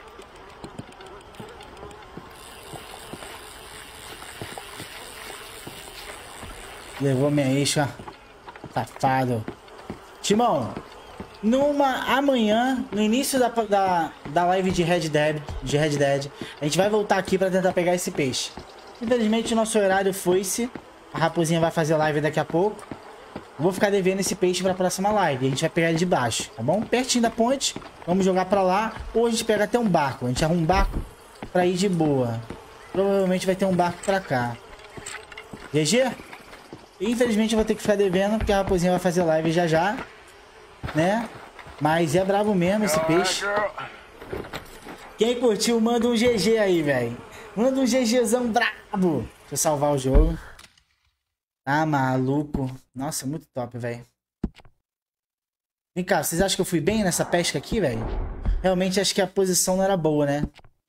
Levou minha isca. Safado. Timão, amanhã, no início da live de Red Dead, a gente vai voltar aqui pra tentar pegar esse peixe. Infelizmente, o nosso horário foi-se. A raposinha vai fazer live daqui a pouco. Eu vou ficar devendo esse peixe pra próxima live. A gente vai pegar ele de baixo, tá bom? Pertinho da ponte. Vamos jogar pra lá. Ou a gente pega até um barco. A gente arruma um barco pra ir de boa. Provavelmente vai ter um barco pra cá. GG? Infelizmente eu vou ter que ficar devendo, porque a raposinha vai fazer live já, né? Mas é bravo mesmo esse peixe. Quem curtiu, manda um GG aí, velho. Manda um GGzão brabo. Deixa eu salvar o jogo. Tá maluco. Nossa, muito top, velho. Vem cá, vocês acham que eu fui bem nessa pesca aqui, velho? Realmente acho que a posição não era boa, né?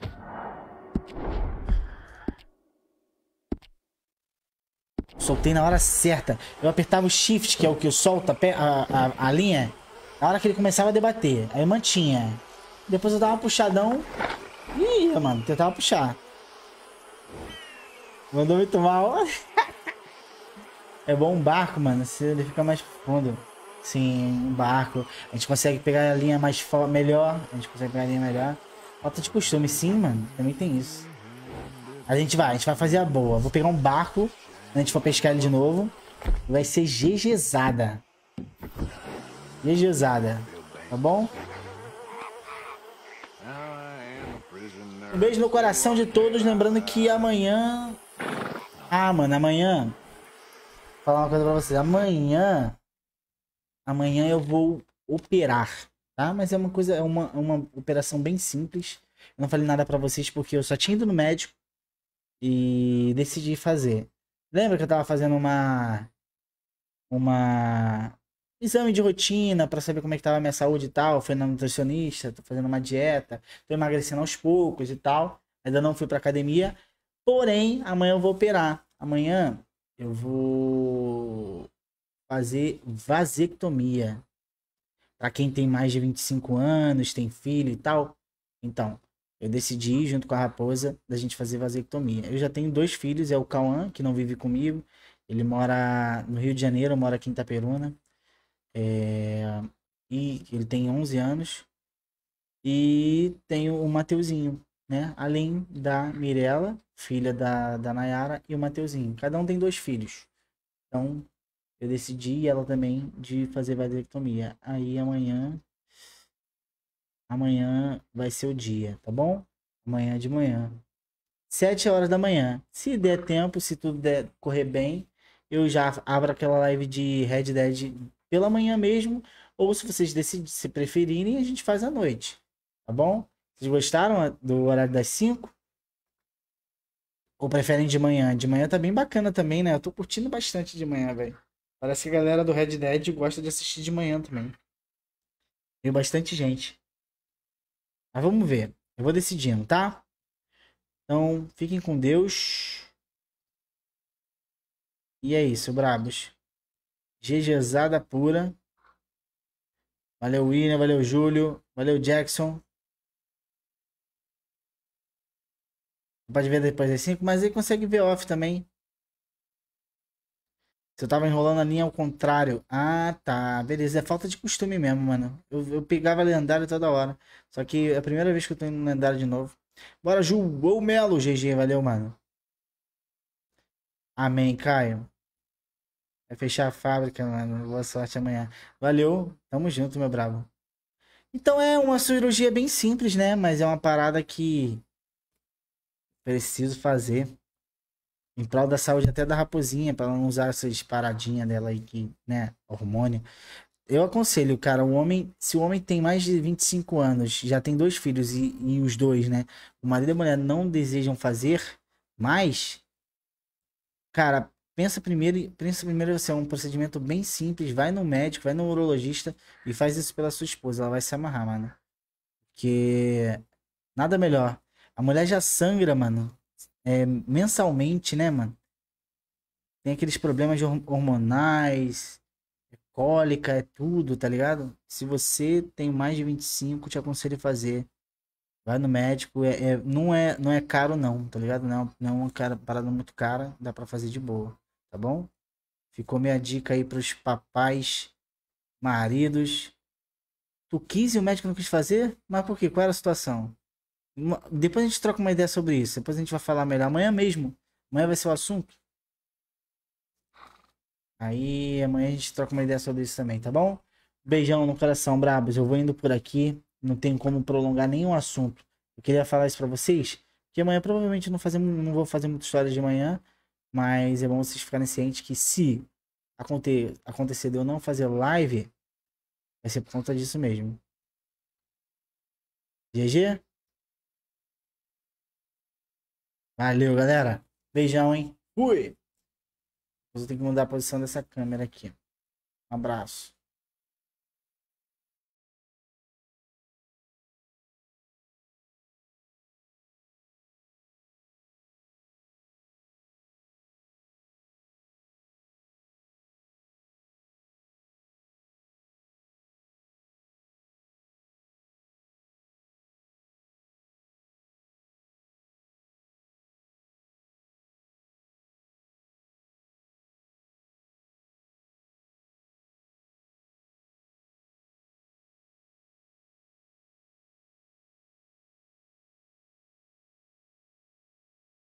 Soltei na hora certa. Eu apertava o shift, que é o que solta a linha, na hora que ele começava a debater. Aí eu mantinha. Depois eu dava uma puxadão. Ih, mano, tentava puxar. Mandou muito mal. É bom um barco, mano. Ele fica mais fundo. Sim, um barco. A gente consegue pegar a linha melhor. Falta de costume, sim, mano. Também tem isso. A gente vai fazer a boa. Vou pegar um barco. Quando a gente for pescar ele de novo, vai ser GGzada. Tá bom? Um beijo no coração de todos. Lembrando que amanhã... Ah, mano, amanhã... Vou falar uma coisa pra vocês. Amanhã eu vou operar, tá? Mas é uma operação bem simples. Eu não falei nada pra vocês porque eu só tinha ido no médico e decidi fazer. Lembra que eu tava fazendo uma exame de rotina pra saber como é que tava a minha saúde e tal. Fui na nutricionista, tô fazendo uma dieta, tô emagrecendo aos poucos e tal. Ainda não fui pra academia. Porém, amanhã eu vou operar. Amanhã eu vou fazer vasectomia. Pra quem tem mais de 25 anos, tem filho e tal. Então, eu decidi, junto com a raposa, da gente fazer vasectomia. Eu já tenho 2 filhos, é o Cauã, que não vive comigo. Ele mora no Rio de Janeiro, mora aqui em Itaperuna. E ele tem 11 anos. E tenho o Mateuzinho, né? Além da Mirella, filha da Nayara, e o Mateuzinho. Cada um tem 2 filhos. Então, eu decidi, ela também, de fazer vasectomia. Aí amanhã vai ser o dia, tá bom? Amanhã de manhã. 7 horas da manhã. Se der tempo, se tudo correr bem, eu já abro aquela live de Red Dead pela manhã mesmo. Ou se vocês se preferirem, a gente faz à noite. Tá bom? Vocês gostaram do horário das 5? Ou preferem de manhã? De manhã tá bem bacana também, né? Eu tô curtindo bastante de manhã, velho. Parece que a galera do Red Dead gosta de assistir de manhã também. Tem bastante gente. Mas vamos ver. Eu vou decidindo, tá? Então, fiquem com Deus. E é isso, brabos. GGzada pura. Valeu, William. Valeu, Júlio. Valeu, Jackson. Pode ver depois das 5, mas aí consegue ver off também. Se eu tava enrolando a linha ao contrário. Ah, tá. Beleza. É falta de costume mesmo, mano. Eu pegava lendário toda hora. Só que é a primeira vez que eu tô indo no lendário de novo. Bora, Ju. Ou Melo, GG. Valeu, mano. Amém, Caio. Vai fechar a fábrica, mano. Boa sorte amanhã. Valeu. Tamo junto, meu bravo. Então é uma cirurgia bem simples, né? Mas é uma parada que preciso fazer. Em prol da saúde até da raposinha, para ela não usar essas paradinhas dela aí que, né, hormônio. Eu aconselho, cara, se o homem tem mais de 25 anos, já tem 2 filhos e os 2, né, o marido e a mulher não desejam fazer mais, cara, pensa primeiro assim, é um procedimento bem simples, vai no médico, vai no urologista e faz isso pela sua esposa, ela vai se amarrar, mano. Porque nada melhor. A mulher já sangra, mano. mensalmente, né, mano? Tem aqueles problemas hormonais, cólica, é tudo, tá ligado? Se você tem mais de 25, te aconselho a fazer. Vai no médico, não é caro não, tá ligado? Não é uma parada muito cara, dá pra fazer de boa, tá bom? Ficou minha dica aí pros papais, maridos. Tu quis e o médico não quis fazer? Mas por quê? Qual era a situação? Depois a gente troca uma ideia sobre isso. Depois a gente vai falar melhor. Amanhã mesmo. Amanhã vai ser o assunto. Aí amanhã a gente troca uma ideia sobre isso também, tá bom? Beijão no coração, brabos. Eu vou indo por aqui. Não tem como prolongar nenhum assunto. Eu queria falar isso pra vocês. Que amanhã provavelmente não vou fazer muita história de manhã. Mas é bom vocês ficarem cientes que se acontecer de eu não fazer live, vai ser por conta disso mesmo. GG? Valeu, galera. Beijão, hein? Fui! Eu tenho que mudar a posição dessa câmera aqui. Um abraço.